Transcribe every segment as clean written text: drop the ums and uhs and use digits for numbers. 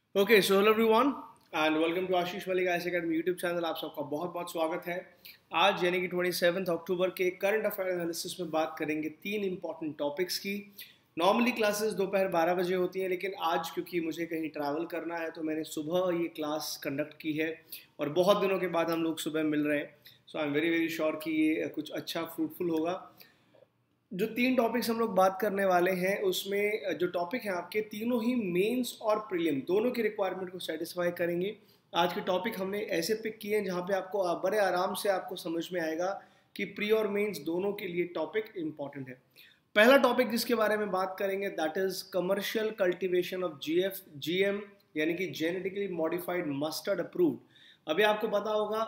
Okay so hello everyone and welcome to Ashish Malik IAS academy YouTube channel. आप सबका बहुत बहुत स्वागत है। आज यानी कि 27 अक्टूबर के करंट अफेयर एनालिसिस में बात करेंगे तीन इंपॉर्टेंट टॉपिक्स की। नॉर्मली क्लासेस दोपहर 12 बजे होती हैं, लेकिन आज क्योंकि मुझे कहीं ट्रैवल करना है तो मैंने सुबह ये क्लास कंडक्ट की है और बहुत दिनों के बाद हम लोग सुबह मिल रहे हैं। So I am very very sure कि ये कुछ अच्छा फ्रूटफुल होगा। जो तीन टॉपिक्स हम लोग बात करने वाले हैं उसमें जो टॉपिक हैं आपके तीनों ही मेंस और प्रीलिम दोनों की रिक्वायरमेंट को सेटिस्फाई करेंगे। आज के टॉपिक हमने ऐसे पिक किए हैं जहां पे आपको बड़े आराम से आपको समझ में आएगा कि प्री और मेंस दोनों के लिए टॉपिक इंपॉर्टेंट है। पहला टॉपिक जिसके बारे में बात करेंगे that is commercial cultivation of GM यानी कि जेनेटिकली मॉडिफाइड मस्टर्ड अप्रूव्ड। अभी आपको पता होगा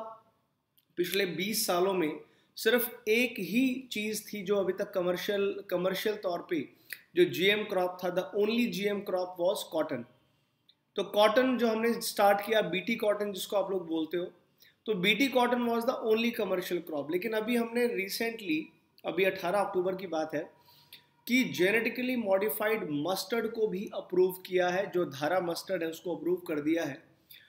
पिछले 20 सालों में सिर्फ एक ही चीज़ थी जो अभी तक कमर्शियल तौर पे जो जीएम क्रॉप था, the only GM crop was cotton. तो कॉटन जो हमने स्टार्ट किया, बीटी कॉटन जिसको आप लोग बोलते हो, तो BT cotton was the only commercial crop. लेकिन अभी हमने रिसेंटली, अभी 18 अक्टूबर की बात है, कि जेनेटिकली मॉडिफाइड मस्टर्ड को भी अप्रूव किया है। जो धारा मस्टर्ड है उसको अप्रूव कर दिया है।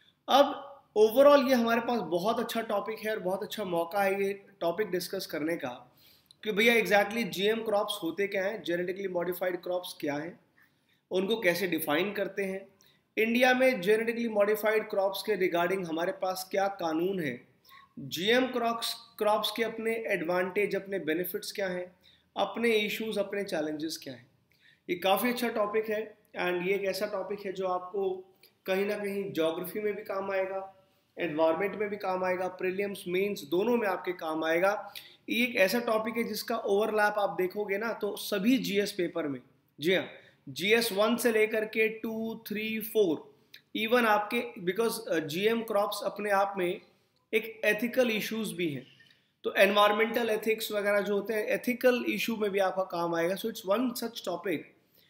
अब ओवरऑल ये हमारे पास बहुत अच्छा टॉपिक है और बहुत अच्छा मौका है ये टॉपिक डिस्कस करने का कि भैया एग्जैक्टली जीएम क्रॉप्स होते क्या हैं, जेनेटिकली मॉडिफाइड क्रॉप्स क्या हैं, उनको कैसे डिफाइन करते हैं, इंडिया में जेनेटिकली मॉडिफाइड क्रॉप्स के रिगार्डिंग हमारे पास क्या कानून है, जीएम क्रॉप्स के अपने एडवांटेज, अपने बेनिफिट्स क्या हैं, अपने इश्यूज, अपने चैलेंजेस क्या हैं। ये काफ़ी अच्छा टॉपिक है एंड ये एक ऐसा टॉपिक है जो आपको कहीं ना कहीं ज्योग्राफी में भी काम आएगा, एनवायरनमेंट में भी काम आएगा, प्रीलिम्स मेंस दोनों में आपके काम आएगा। ये एक ऐसा टॉपिक है जिसका ओवरलैप आप देखोगे ना तो सभी जीएस पेपर में, जी हाँ, जीएस 1 से लेकर के 2, 3, 4 इवन आपके, बिकॉज जीएम क्रॉप्स अपने आप में एक एथिकल इश्यूज भी हैं, तो एनवायरमेंटल एथिक्स वगैरह जो होते हैं, एथिकल इशू में भी आपका काम आएगा। So it's one such topic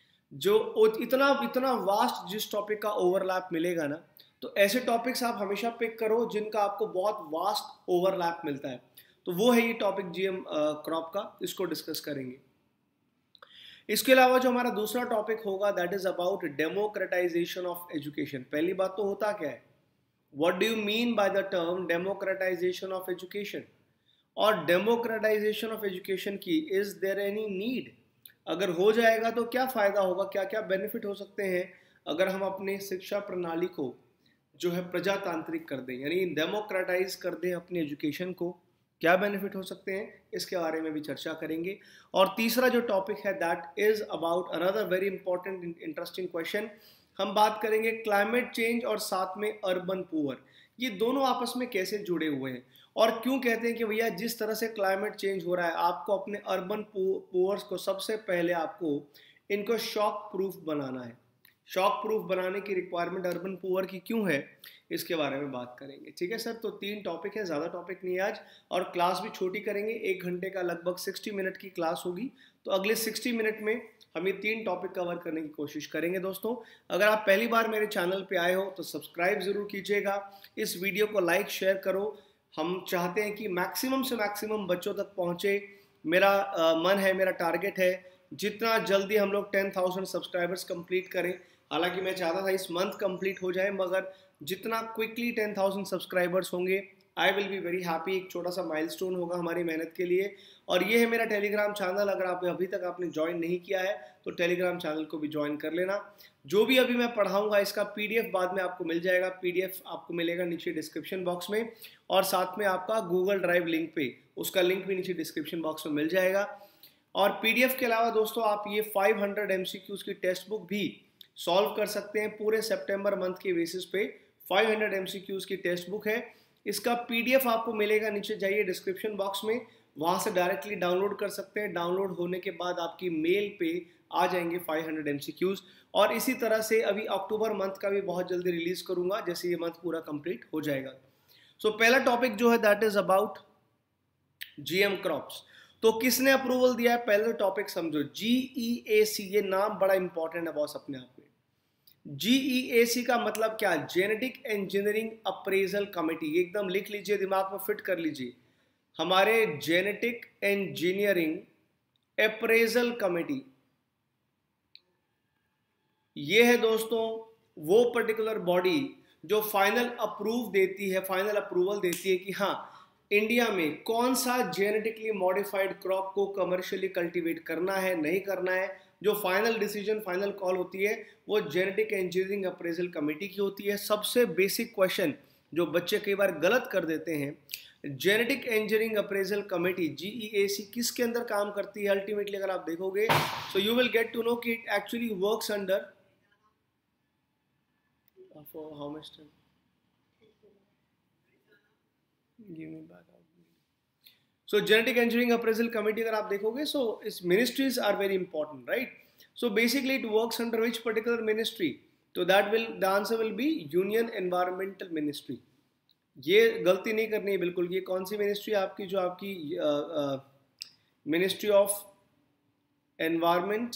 जो इतना इतना वास्ट, जिस टॉपिक का ओवरलैप मिलेगा ना, तो ऐसे टॉपिक्स आप हमेशा पिक करो जिनका आपको बहुत वास्ट ओवरलैप मिलता है। तो वो है ये टॉपिक जीएम क्रॉप का, इसको डिस्कस करेंगे। इसके अलावा जो हमारा दूसरा टॉपिक होगा that is about democratisation of education. पहली बात तो होता क्या है, what do you mean by the term democratisation of education, और डेमोक्रेटाइजेशन ऑफ एजुकेशन की इज देयर एनी नीड, अगर हो जाएगा तो क्या फ़ायदा होगा, क्या क्या बेनिफिट हो सकते हैं अगर हम अपने शिक्षा प्रणाली को जो है प्रजातांत्रिक कर दें, यानी डेमोक्रेटाइज कर दें अपनी एजुकेशन को, क्या बेनिफिट हो सकते हैं, इसके बारे में भी चर्चा करेंगे। और तीसरा जो टॉपिक है that is about another very important interesting question. हम बात करेंगे क्लाइमेट चेंज और साथ में अर्बन पुअर, ये दोनों आपस में कैसे जुड़े हुए हैं और क्यों कहते हैं कि भैया जिस तरह से क्लाइमेट चेंज हो रहा है आपको अपने अर्बन पुअर्स को सबसे पहले आपको इनको शॉक प्रूफ बनाना है। शॉक प्रूफ बनाने की रिक्वायरमेंट अर्बन पुअर की क्यों है, इसके बारे में बात करेंगे। ठीक है सर, तो तीन टॉपिक है, ज़्यादा टॉपिक नहीं है आज, और क्लास भी छोटी करेंगे, 1 घंटे का लगभग 60 मिनट की क्लास होगी। तो अगले 60 मिनट में हम ये तीन टॉपिक कवर करने की कोशिश करेंगे। दोस्तों अगर आप पहली बार मेरे चैनल पे आए हो तो सब्सक्राइब ज़रूर कीजिएगा, इस वीडियो को लाइक शेयर करो। हम चाहते हैं कि मैक्सिमम से मैक्सिमम बच्चों तक पहुँचे। मेरा मन है, मेरा टारगेट है जितना जल्दी हम लोग 10,000 सब्सक्राइबर्स कंप्लीट करें। हालांकि मैं चाहता था इस मंथ कंप्लीट हो जाए, मगर जितना क्विकली 10,000 सब्सक्राइबर्स होंगे I will be very happy. एक छोटा सा माइलस्टोन होगा हमारी मेहनत के लिए। और ये है मेरा टेलीग्राम चैनल, अगर आप अभी तक आपने ज्वाइन नहीं किया है तो टेलीग्राम चैनल को भी ज्वाइन कर लेना। जो भी अभी मैं पढ़ाऊंगा इसका पीडीएफ बाद में आपको मिल जाएगा, पीडीएफ आपको मिलेगा नीचे डिस्क्रिप्शन बॉक्स में, और साथ में आपका गूगल ड्राइव लिंक पे, उसका लिंक भी नीचे डिस्क्रिप्शन बॉक्स में मिल जाएगा। और पीडीएफ के अलावा दोस्तों आप ये 500 एमसीक्यूज की टेक्स्ट बुक भी सॉल्व कर सकते हैं पूरे सितंबर मंथ के बेसिस पे। 500 एमसीक्यूज की टेक्स्ट बुक है, इसका पीडीएफ आपको मिलेगा, नीचे जाइए डिस्क्रिप्शन बॉक्स में, वहां से डायरेक्टली डाउनलोड कर सकते हैं। डाउनलोड होने के बाद आपकी मेल पे आ जाएंगे 500 एमसीक्यूज। और इसी तरह से अभी अक्टूबर मंथ का भी बहुत जल्दी रिलीज करूंगा जैसे ये मंथ पूरा कंप्लीट हो जाएगा। सो पहला टॉपिक जो है that is about GM crops. तो किसने अप्रूवल दिया है, पहले टॉपिक समझो, जीईएसी। ये नाम बड़ा इंपॉर्टेंट है बॉस अपने आप में। जीईएसी का मतलब क्या, जेनेटिक इंजीनियरिंग अप्रेजल कमेटी। एकदम लिख लीजिए, दिमाग में फिट कर लीजिए, हमारे जेनेटिक इंजीनियरिंग अप्रेजल कमेटी, ये है दोस्तों वो पर्टिकुलर बॉडी जो फाइनल फाइनल अप्रूवल देती है कि हाँ इंडिया में कौन सा जेनेटिकली मॉडिफाइड क्रॉप को कमर्शियली कल्टीवेट करना है नहीं करना है, जो फाइनल डिसीजन फाइनल कॉल होती है वो जेनेटिक इंजीनियरिंग अप्रेजल कमेटी की होती है। सबसे बेसिक क्वेश्चन जो बच्चे कई बार गलत कर देते हैं, genetic engineering appraisal committee GEAC किसके अंदर काम करती है अल्टीमेटली अगर आप देखोगे, so you will get to know कि it actually works under for how much time? Give me back out. So genetic engineering appraisal committee अगर आप देखोगे, so its ministries are very important, right? So basically it works under which particular ministry? So the answer will be Union Environmental Ministry. ये गलती नहीं करनी है बिल्कुल। ये कौन सी मिनिस्ट्री आपकी, जो आपकी ministry of environment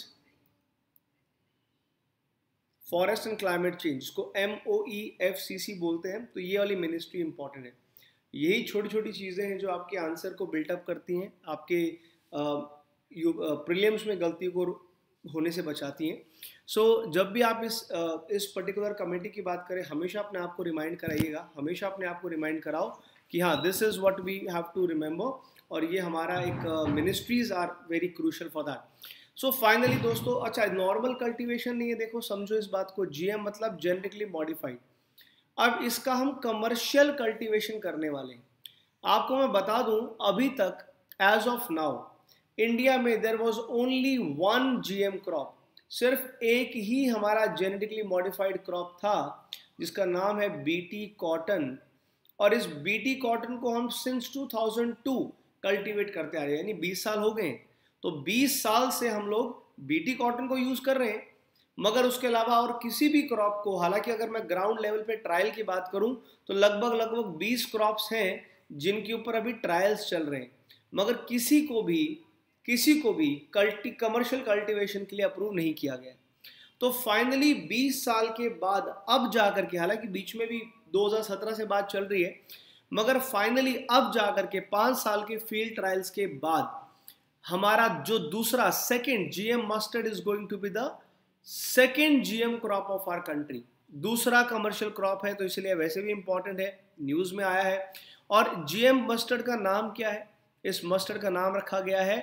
forest and climate change, इसको MOEFCC बोलते हैं। तो ये वाली मिनिस्ट्री इंपॉर्टेंट है। यही छोटी छोटी चीज़ें हैं जो आपके आंसर को बिल्टअप करती हैं, आपके प्रीलिम्स में गलती को होने से बचाती हैं। सो जब भी आप इस पर्टिकुलर कमेटी की बात करें, हमेशा अपने आप को रिमाइंड कराइएगा, हमेशा अपने आप को रिमाइंड कराओ कि हाँ this is what we have to remember, और ये हमारा एक ministries are very crucial for that. So finally दोस्तों, अच्छा नॉर्मल कल्टीवेशन नहीं है, देखो समझो इस बात को, GM मतलब जेनेटिकली मॉडिफाइड। अब इसका हम कमर्शियल कल्टीवेशन करने वाले हैं। आपको मैं बता दूं, अभी तक एज ऑफ नाउ इंडिया में there was only 1 GM crop, सिर्फ एक ही हमारा जेनेटिकली मॉडिफाइड क्रॉप था जिसका नाम है BT कॉटन। और इस BT कॉटन को हम सिंस 2002 कल्टीवेट करते आ रहे हैं, यानी 20 साल हो गए। तो 20 साल से हम लोग BT कॉटन को यूज कर रहे हैं, मगर उसके अलावा और किसी भी क्रॉप को, हालांकि अगर मैं ग्राउंड लेवल पे ट्रायल की बात करूं तो लगभग 20 क्रॉप्स हैं जिनके ऊपर अभी ट्रायल्स चल रहे हैं, मगर किसी को भी कमर्शियल कल्टीवेशन के लिए अप्रूव नहीं किया गया। तो फाइनली 20 साल के बाद अब जाकर के, हालांकि बीच में भी 2017 से बात चल रही है, मगर फाइनली अब जाकर के 5 साल के फील्ड ट्रायल्स के बाद हमारा जो दूसरा second GM mustard is going to be the second GM crop of our country. दूसरा कमर्शियल क्रॉप है, तो इसलिए वैसे भी इंपॉर्टेंट है, न्यूज में आया है। और GM मस्टर्ड का नाम क्या है? इस मस्टर्ड का नाम रखा गया है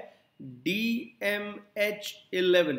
DMH11।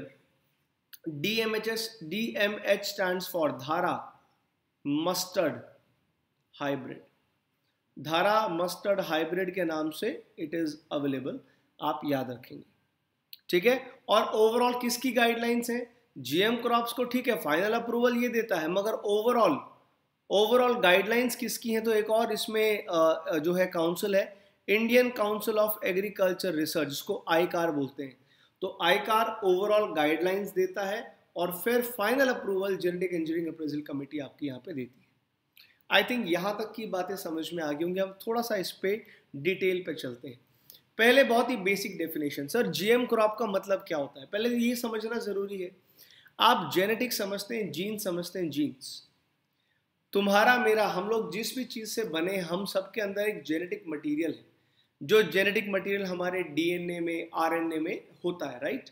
DMH stands for Dhara mustard hybrid. Dhara mustard hybrid के नाम से इट इज अवेलेबल, आप याद रखेंगे, ठीक है। और ओवरऑल किसकी गाइडलाइंस है? GM क्रॉप्स को, ठीक है, फाइनल अप्रूवल ये देता है, मगर ओवरऑल गाइडलाइंस किसकी है? तो एक और इसमें जो है काउंसिल है, Indian council of agriculture research, जिसको ICAR बोलते हैं। तो ICAR ओवरऑल गाइडलाइंस देता है और फिर final approval genetic engineering appraisal committee आपकी यहाँ पे देती है। आई थिंक यहाँ तक की बातें समझ में आ गई होंगी। अब थोड़ा सा इस पे डिटेल पे चलते हैं। पहले बहुत ही basic definition, sir GM crop का मतलब क्या होता है? पहले ये समझना जरूरी है। आप जेनेटिक समझते हैं, जीन समझते हैं, जीन्स तुम्हारा मेरा, हम लोग जिस भी चीज से बने, हम सबके अंदर एक जेनेटिक मटेरियल है, जो जेनेटिक मटेरियल हमारे DNA में, RNA में होता है, राइट।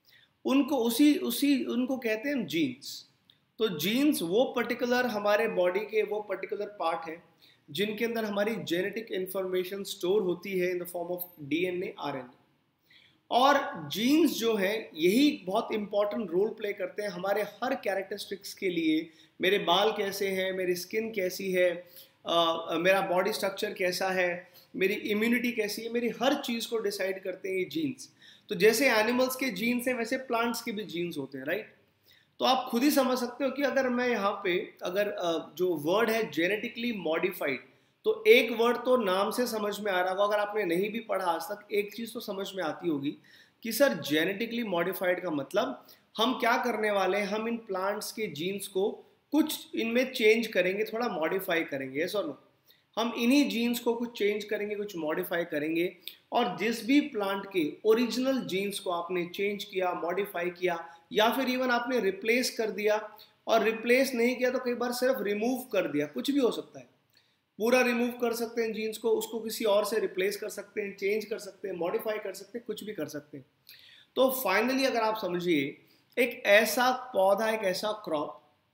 उनको कहते हैं जीन्स। तो जीन्स वो पर्टिकुलर हमारे बॉडी के वो पर्टिकुलर पार्ट है जिनके अंदर हमारी जेनेटिक इंफॉर्मेशन स्टोर होती है in the form of DNA, RNA। और जीन्स जो है यही बहुत इंपॉर्टेंट रोल प्ले करते हैं हमारे हर कैरेक्टरिस्टिक्स के लिए। मेरे बाल कैसे हैं, मेरी स्किन कैसी है, मेरा बॉडी स्ट्रक्चर कैसा है, मेरी इम्यूनिटी कैसी है, मेरी हर चीज़ को डिसाइड करते हैं ये जीन्स। तो जैसे एनिमल्स के जीन्स हैं वैसे प्लांट्स के भी जीन्स होते हैं, राइट। तो आप खुद ही समझ सकते हो कि अगर मैं यहाँ पे जो वर्ड है जेनेटिकली मॉडिफाइड, तो एक वर्ड तो नाम से समझ में आ रहा होगा, अगर आपने नहीं भी पढ़ा आज तक एक चीज़ तो समझ में आती होगी कि सर जेनेटिकली मॉडिफाइड का मतलब हम क्या करने वाले हैं, हम इन प्लांट्स के जीन्स को कुछ इनमें चेंज करेंगे, थोड़ा मॉडिफाई करेंगे, यस और नो। हम इन्हीं जीन्स को कुछ चेंज करेंगे, कुछ मॉडिफाई करेंगे, और जिस भी प्लांट के ओरिजिनल जीन्स को आपने चेंज किया, मॉडिफाई किया, या फिर इवन आपने रिप्लेस कर दिया, और रिप्लेस नहीं किया तो कई बार सिर्फ रिमूव कर दिया, कुछ भी हो सकता है, पूरा रिमूव कर सकते हैं जीन्स को, उसको किसी और से रिप्लेस कर सकते हैं, चेंज कर सकते हैं, मॉडिफाई कर सकते हैं, कुछ भी कर सकते हैं। तो फाइनली अगर आप समझिए, एक ऐसा पौधा, एक ऐसा क्रॉप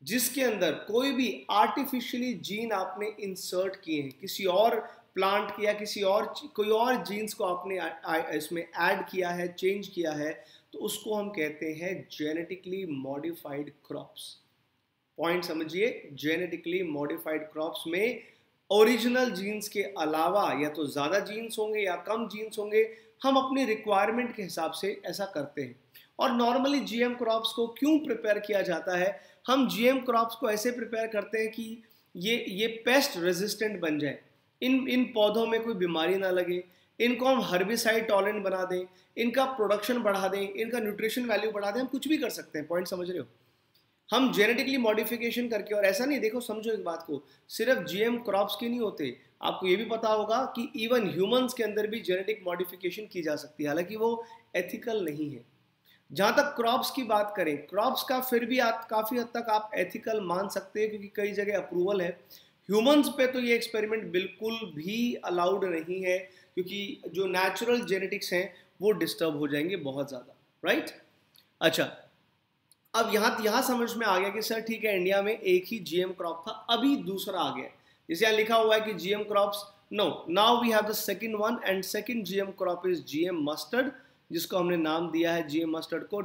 जिसके अंदर कोई भी आर्टिफिशियली जीन आपने इंसर्ट किए हैं, किसी और प्लांट किया, किसी और कोई और जीन्स को आपने इसमें ऐड किया है, चेंज किया है, तो उसको हम कहते हैं जेनेटिकली मॉडिफाइड क्रॉप्स। पॉइंट समझिए, जेनेटिकली मॉडिफाइड क्रॉप्स में ओरिजिनल जीन्स के अलावा या तो ज़्यादा जीन्स होंगे या कम जीन्स होंगे, हम अपनी रिक्वायरमेंट के हिसाब से ऐसा करते हैं। और नॉर्मली जीएम क्रॉप्स को क्यों प्रिपेयर किया जाता है? हम जीएम क्रॉप्स को ऐसे प्रिपेयर करते हैं कि ये पेस्ट रेजिस्टेंट बन जाए, इन पौधों में कोई बीमारी ना लगे, इनको हम हर्बिसाइड टॉलरेंट बना दें, इनका प्रोडक्शन बढ़ा दें, इनका न्यूट्रिशन वैल्यू बढ़ा दें, हम कुछ भी कर सकते हैं। पॉइंट समझ रहे हो? हम जेनेटिकली मॉडिफिकेशन करके, और ऐसा नहीं, देखो समझो एक बात को, सिर्फ जीएम क्रॉप्स के नहीं होते, आपको ये भी पता होगा कि इवन ह्यूमंस के अंदर भी जेनेटिक मॉडिफिकेशन की जा सकती है, हालांकि वो एथिकल नहीं है। जहाँ तक क्रॉप्स की बात करें, क्रॉप्स का फिर भी आप काफ़ी हद तक आप एथिकल मान सकते हैं, क्योंकि कई जगह अप्रूवल है। ह्यूमंस पे तो ये एक्सपेरिमेंट बिल्कुल भी अलाउड नहीं है, क्योंकि जो नेचुरल जेनेटिक्स हैं वो डिस्टर्ब हो जाएंगे बहुत ज़्यादा, राइट? अच्छा, अब यहाँ समझ में आ गया कि सर ठीक है, इंडिया में एक ही जीएम क्रॉप था, अभी दूसरा आ गया, जैसे यहाँ लिखा हुआ है कि GM crops, no, now we have the second one, and second GM crop is GM mustard, जिसको हमने नाम दिया है जीएम मस्टर्ड को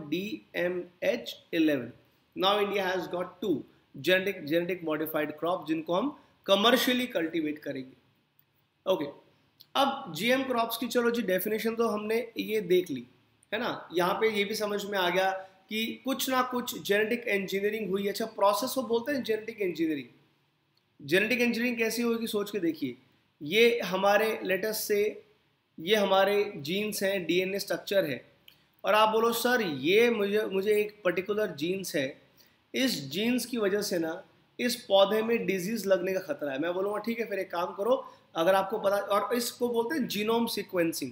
DMH11। Now India has got 2 genetic modified crop, जिनको हम कमर्शियली कल्टीवेट करेंगे। ओके, अब जीएम क्रॉप्स की चलो जी डेफिनेशन तो हमने ये देख ली है ना, यहाँ पे ये भी समझ में आ गया कि कुछ ना कुछ जेनेटिक इंजीनियरिंग हुई। अच्छा, प्रोसेस को बोलते हैं जेनेटिक इंजीनियरिंग। जेनेटिक इंजीनियरिंग कैसी होगी सोच के देखिए, ये हमारे लेटेस्ट से ये हमारे जीन्स हैं, डीएनए स्ट्रक्चर है, और आप बोलो सर ये मुझे एक पर्टिकुलर जीन्स है, इस जीन्स की वजह से ना इस पौधे में डिजीज लगने का खतरा है। मैं बोलूँगा ठीक है, फिर एक काम करो, अगर आपको पता, और इसको बोलते हैं जीनोम सीक्वेंसिंग।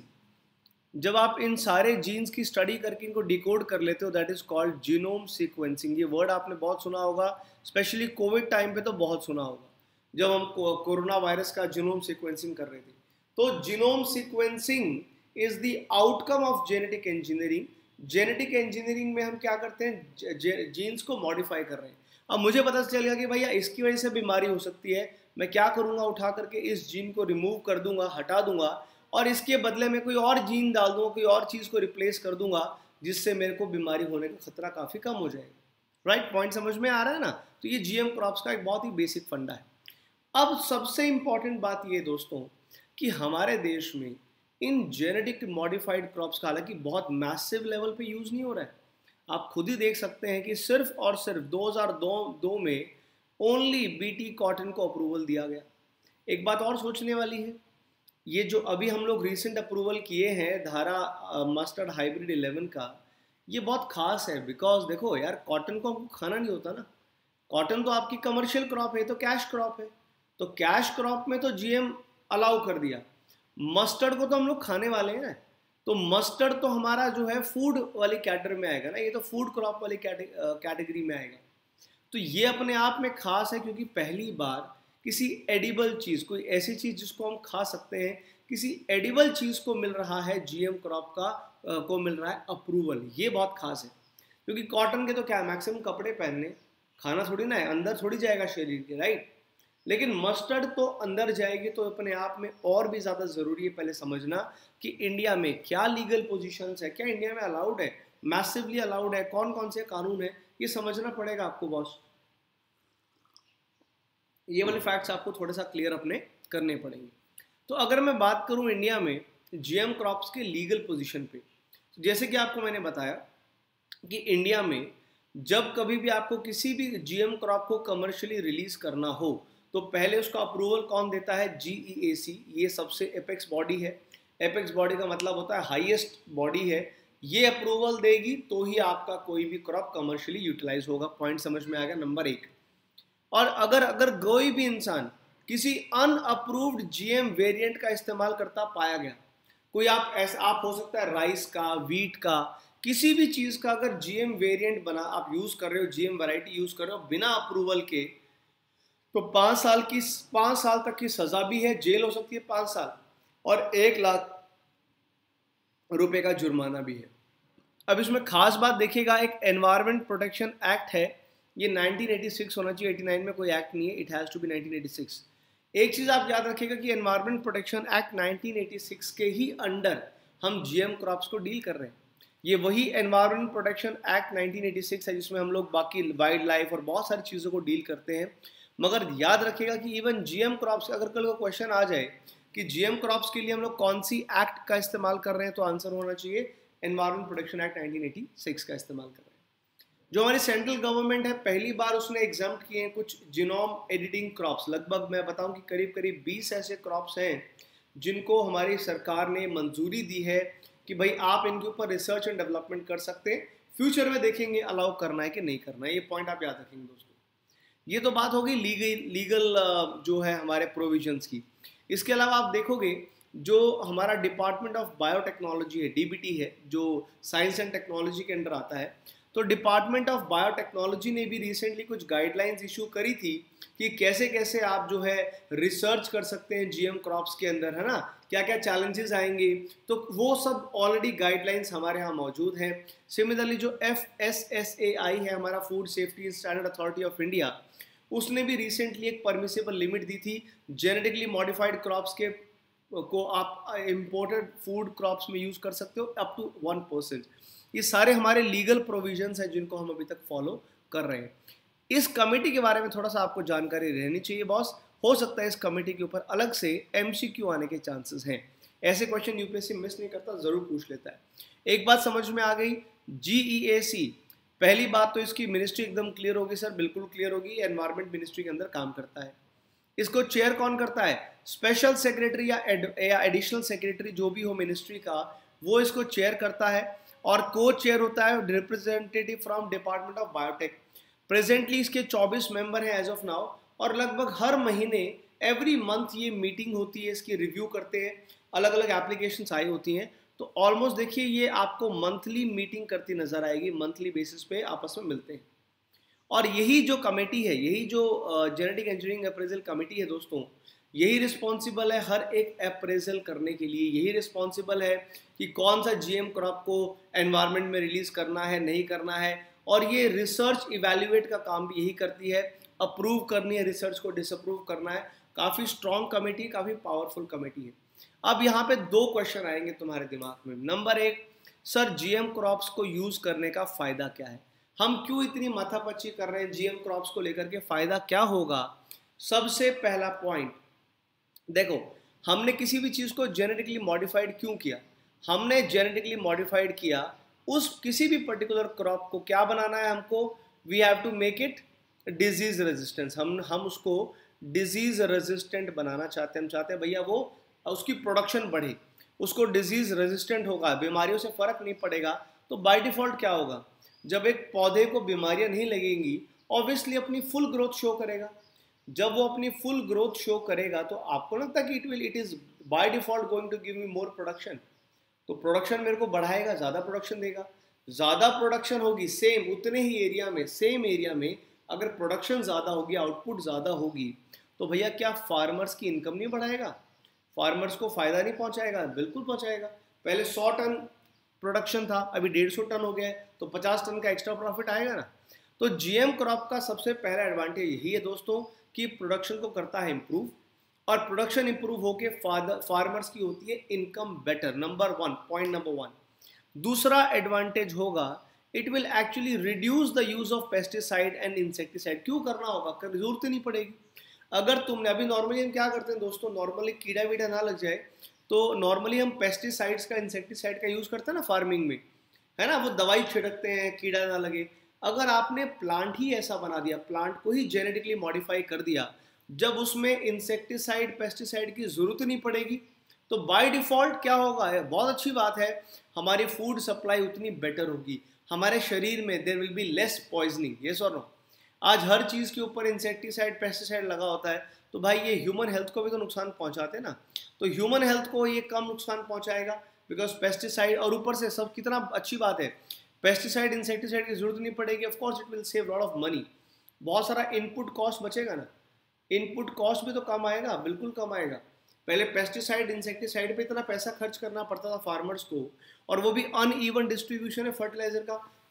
जब आप इन सारे जीन्स की स्टडी करके इनको डिकोड कर लेते हो, that is called genome sequencing. ये वर्ड आपने बहुत सुना होगा, स्पेशली कोविड टाइम पे तो बहुत सुना होगा, जब हम कोरोना वायरस का जीनोम सीक्वेंसिंग कर रहे थे। तो genome sequencing is the outcome of genetic engineering. Genetic engineering में हम क्या करते हैं, जीन्स को मॉडिफाई कर रहे हैं। अब मुझे पता चल गया कि भैया इसकी वजह से बीमारी हो सकती है, मैं क्या करूँगा, उठा करके इस जीन को रिमूव कर दूंगा, हटा दूंगा, और इसके बदले में कोई और जीन डाल दूंगा, कोई और चीज़ को रिप्लेस कर दूंगा, जिससे मेरे को बीमारी होने का खतरा काफ़ी कम हो जाएगा। राइट? पॉइंट समझ में आ रहा है ना? तो ये जीएम क्रॉप्स का एक बहुत ही बेसिक फंडा है। अब सबसे इंपॉर्टेंट बात ये दोस्तों कि हमारे देश में इन जेनेटिक मॉडिफाइड क्रॉप्स का हालांकि बहुत मैसिव लेवल पे यूज़ नहीं हो रहा है। आप खुद ही देख सकते हैं कि सिर्फ और सिर्फ 2002 में ओनली बीटी कॉटन को अप्रूवल दिया गया। एक बात और सोचने वाली है, ये जो अभी हम लोग रिसेंट अप्रूवल किए हैं धारा मस्टर्ड हाइब्रिड 11 का, ये बहुत खास है। बिकॉज देखो यार, कॉटन को हमको खाना नहीं होता ना, कॉटन तो आपकी कमर्शियल क्रॉप है, तो कैश क्रॉप है, तो कैश क्रॉप में तो जीएम अलाउ कर दिया। मस्टर्ड को तो हम लोग खाने वाले हैं, तो मस्टर्ड तो हमारा जो है फूड वाली कैटेगरी में आएगा ना, ये तो फूड क्रॉप वाली कैटेगरी में आएगा। तो ये अपने आप में खास है, क्योंकि पहली बार किसी एडिबल चीज़, कोई ऐसी चीज़ जिसको हम खा सकते हैं, किसी एडिबल चीज़ को मिल रहा है जीएम क्रॉप का को मिल रहा है अप्रूवल। ये बहुत खास है, क्योंकि कॉटन के तो क्या मैक्सिमम कपड़े पहनने, खाना थोड़ी ना है, अंदर थोड़ी जाएगा शरीर के, राइट? लेकिन मस्टर्ड तो अंदर जाएगी, तो अपने आप में और भी ज़्यादा ज़रूरी है पहले समझना कि इंडिया में क्या लीगल पोजीशंस है, क्या इंडिया में अलाउड है, मैसिवली अलाउड है, कौन कौन से कानून है, ये समझना पड़ेगा आपको बॉस। ये वाले फैक्ट्स आपको थोड़ा सा क्लियर अपने करने पड़ेंगे। तो अगर मैं बात करूं इंडिया में जीएम क्रॉप्स के लीगल पोजीशन पे, तो जैसे कि आपको मैंने बताया कि इंडिया में जब कभी भी आपको किसी भी जीएम क्रॉप को कमर्शियली रिलीज करना हो, तो पहले उसका अप्रूवल कौन देता है? GEAC। ये सबसे एपेक्स बॉडी है। एपेक्स बॉडी का मतलब होता है हाईएस्ट बॉडी है। ये अप्रूवल देगी तो ही आपका कोई भी क्रॉप कमर्शियली यूटिलाइज होगा। पॉइंट समझ में आ गया? नंबर 1। और अगर कोई भी इंसान किसी अनअप्रूव्ड जीएम वेरिएंट का इस्तेमाल करता पाया गया, कोई आप हो सकता है राइस का, वीट का, किसी भी चीज़ का अगर जीएम वेरिएंट बना आप यूज़ कर रहे हो, जीएम वैरायटी यूज़ कर रहे हो बिना अप्रूवल के, तो 5 साल तक की सज़ा भी है, जेल हो सकती है 5 साल, और 1 लाख रुपए का जुर्माना भी है। अब इसमें खास बात देखिएगा, एक एनवायरमेंट प्रोटेक्शन एक्ट है ये 1986 होना चाहिए, 89 में कोई एक्ट नहीं है, इट हैज़ टू बी 1986। एक चीज़ आप याद रखिएगा कि एनवायरमेंट प्रोटेक्शन एक्ट 1986 के ही अंडर हम जीएम क्रॉप्स को डील कर रहे हैं। ये वही एनवायरमेंट प्रोटेक्शन एक्ट 1986 है जिसमें हम लोग बाकी वाइल्ड लाइफ और बहुत सारी चीज़ों को डील करते हैं। मगर याद रखिएगा कि इवन जीएम क्रॉप्स, अगर कल को क्वेश्चन आ जाए कि जीएम क्रॉप्स के लिए हम लोग कौन सी एक्ट का इस्तेमाल कर रहे हैं, तो आंसर होना चाहिए एनवायरमेंट प्रोटेक्शन एक्ट 1986 का इस्तेमाल कर रहे हैं। जो हमारी सेंट्रल गवर्नमेंट है, पहली बार उसने एग्जाम्प्ट किए हैं कुछ जीनोम एडिटिंग क्रॉप्स। लगभग मैं बताऊं कि करीब करीब 20 ऐसे क्रॉप्स हैं जिनको हमारी सरकार ने मंजूरी दी है कि भाई आप इनके ऊपर रिसर्च एंड डेवलपमेंट कर सकते हैं। फ्यूचर में देखेंगे अलाउ करना है कि नहीं करना है, ये पॉइंट आप याद रखेंगे दोस्तों। ये तो बात हो गई लीगल जो है हमारे प्रोविजंस की। इसके अलावा आप देखोगे जो हमारा डिपार्टमेंट ऑफ बायोटेक्नोलॉजी है, डीबीटी है, जो साइंस एंड टेक्नोलॉजी के अंडर आता है, तो डिपार्टमेंट ऑफ बायोटेक्नोलॉजी ने भी रिसेंटली कुछ गाइडलाइंस इशू करी थी कि कैसे कैसे आप जो है रिसर्च कर सकते हैं जीएम क्रॉप्स के अंदर, है ना, क्या क्या चैलेंजेस आएंगे, तो वो सब ऑलरेडी गाइडलाइंस हमारे यहाँ मौजूद हैं। सिमिलरली जो FSSAI है, हमारा food safety standard authority of India, उसने भी रिसेंटली एक परमिसेबल लिमिट दी थी जेनेटिकली मॉडिफाइड क्रॉप्स के को आप इम्पोर्टेड फूड क्रॉप्स में यूज कर सकते हो अप टू 1%। ये सारे हमारे लीगल प्रोविजंस हैं जिनको हम अभी तक फॉलो कर रहे हैं। इस कमेटी के बारे में थोड़ा सा आपको जानकारी रहनी चाहिए बॉस। हो सकता है इस कमेटी के ऊपर अलग से MCQ आने के चांसेस हैं। ऐसे क्वेश्चन यूपीएससी मिस नहीं करता, जरूर पूछ लेता है। एक बात समझ में आ गई, GEAC, पहली बात तो इसकी मिनिस्ट्री एकदम क्लियर होगी सर, बिल्कुल क्लियर होगी, एनवायरमेंट मिनिस्ट्री के अंदर काम करता है। इसको चेयर कौन करता है? स्पेशल सेक्रेटरी या एडिशनल सेक्रेटरी जो भी हो मिनिस्ट्री का, वो इसको चेयर करता है। और को चेयर होता है representative from department of biotech. Presently इसके 24 मेंबर हैं एज ऑफ नाउ, और लगभग हर महीने एवरी मंथ ये मीटिंग होती है, इसकी रिव्यू करते हैं, अलग अलग एप्लीकेशंस आई होती हैं। तो ऑलमोस्ट देखिए ये आपको मंथली मीटिंग करती नजर आएगी, मंथली बेसिस पे आपस में मिलते हैं। और यही जो कमेटी है, यही जो जेनेटिक इंजीनियरिंग अप्रेजल कमेटी है दोस्तों, यही रिस्पॉन्सिबल है हर एक अप्रेजल करने के लिए। यही रिस्पॉन्सिबल है कि कौन सा जीएम क्रॉप को एनवायरनमेंट में रिलीज करना है, नहीं करना है। और ये रिसर्च इवैल्यूएट का काम भी यही करती है, अप्रूव करनी है रिसर्च को, डिसअप्रूव करना है। काफ़ी स्ट्रॉन्ग कमेटी, काफ़ी पावरफुल कमेटी है। अब यहाँ पे 2 क्वेश्चन आएंगे तुम्हारे दिमाग में। नंबर 1, सर जीएम क्रॉप्स को यूज करने का फायदा क्या है? हम क्यों इतनी माथापच्ची कर रहे हैं जीएम क्रॉप्स को लेकर के, फायदा क्या होगा? सबसे पहला पॉइंट देखो, हमने किसी भी चीज को जेनेटिकली मॉडिफाइड क्यों किया? हमने जेनेटिकली मॉडिफाइड किया उस किसी भी पर्टिकुलर क्रॉप को क्या बनाना है हमको, we have to make it disease resistance. हम उसको डिजीज रेजिस्टेंट बनाना चाहते हैं। हम चाहते हैं भैया वो उसकी प्रोडक्शन बढ़े, उसको डिजीज रेजिस्टेंट होगा, बीमारियों से फर्क नहीं पड़ेगा। तो बाय डिफॉल्ट क्या होगा, जब एक पौधे को बीमारियां नहीं लगेंगी, ऑब्वियसली अपनी फुल ग्रोथ शो करेगा। जब वो अपनी फुल ग्रोथ शो करेगा तो आपको लगता है कि it is by default going to give me more production. तो प्रोडक्शन मेरे को बढ़ाएगा, ज़्यादा प्रोडक्शन देगा। ज़्यादा प्रोडक्शन होगी सेम उतने ही एरिया में, सेम एरिया में अगर प्रोडक्शन ज़्यादा होगी, आउटपुट ज़्यादा होगी, तो भैया क्या फार्मर्स की इनकम नहीं बढ़ाएगा? फार्मर्स को फ़ायदा नहीं पहुंचाएगा? बिल्कुल पहुंचाएगा। पहले 100 टन प्रोडक्शन था, अभी 150 टन हो गया है, तो 50 टन का एक्स्ट्रा प्रॉफिट आएगा ना। तो जीएम क्रॉप का सबसे पहला एडवांटेज यही है दोस्तों कि प्रोडक्शन को करता है इंप्रूव, और प्रोडक्शन इंप्रूव होके फार्मर्स की होती है इनकम बेटर। Point number 1। दूसरा एडवांटेज होगा, it will actually reduce the use of pesticide and insecticide. क्यों करना होगा? जरूरत ही नहीं पड़ेगी। अगर तुमने अभी नॉर्मली हम क्या करते हैं दोस्तों, नॉर्मली कीड़ा वीड़ा ना लग जाए तो नॉर्मली हम पेस्टिसाइड्स का, इंसेक्टिसाइड का यूज करते हैं ना फार्मिंग में, है ना, वो दवाई छिड़कते हैं कीड़ा ना लगे। अगर आपने प्लांट ही ऐसा बना दिया, प्लांट को ही जेनेटिकली मॉडिफाई कर दिया, जब उसमें इंसेक्टिसाइड पेस्टिसाइड की जरूरत नहीं पड़ेगी, तो बाय डिफॉल्ट क्या होगा? बहुत अच्छी बात है, हमारी फूड सप्लाई उतनी बेटर होगी, हमारे शरीर में there will be less poisoning. Yes और नो? आज हर चीज के ऊपर इंसेक्टिसाइड पेस्टिसाइड लगा होता है, तो भाई ये ह्यूमन हेल्थ को भी तो नुकसान पहुंचाते हैं ना। तो ह्यूमन हेल्थ को ये कम नुकसान पहुंचाएगा बिकॉज पेस्टिसाइड, और ऊपर से सब कितना अच्छी बात है, पेस्टिसाइड इंसेक्टिसाइड की जरूरत नहीं पड़ेगी। Of course it will save lot of money, बहुत सारा इनपुट कॉस्ट बचेगा ना। इनपुट कॉस्ट भी तो कम आएगा, बिल्कुल कम आएगा। पहले पेस्टिसाइड इंसेक्टिसाइड पे इतना पैसा खर्च करना पड़ता था फार्मर्स को, और वो भी अनइवन डिस्ट्रीब्यूशन है फर्टिलाइजर का।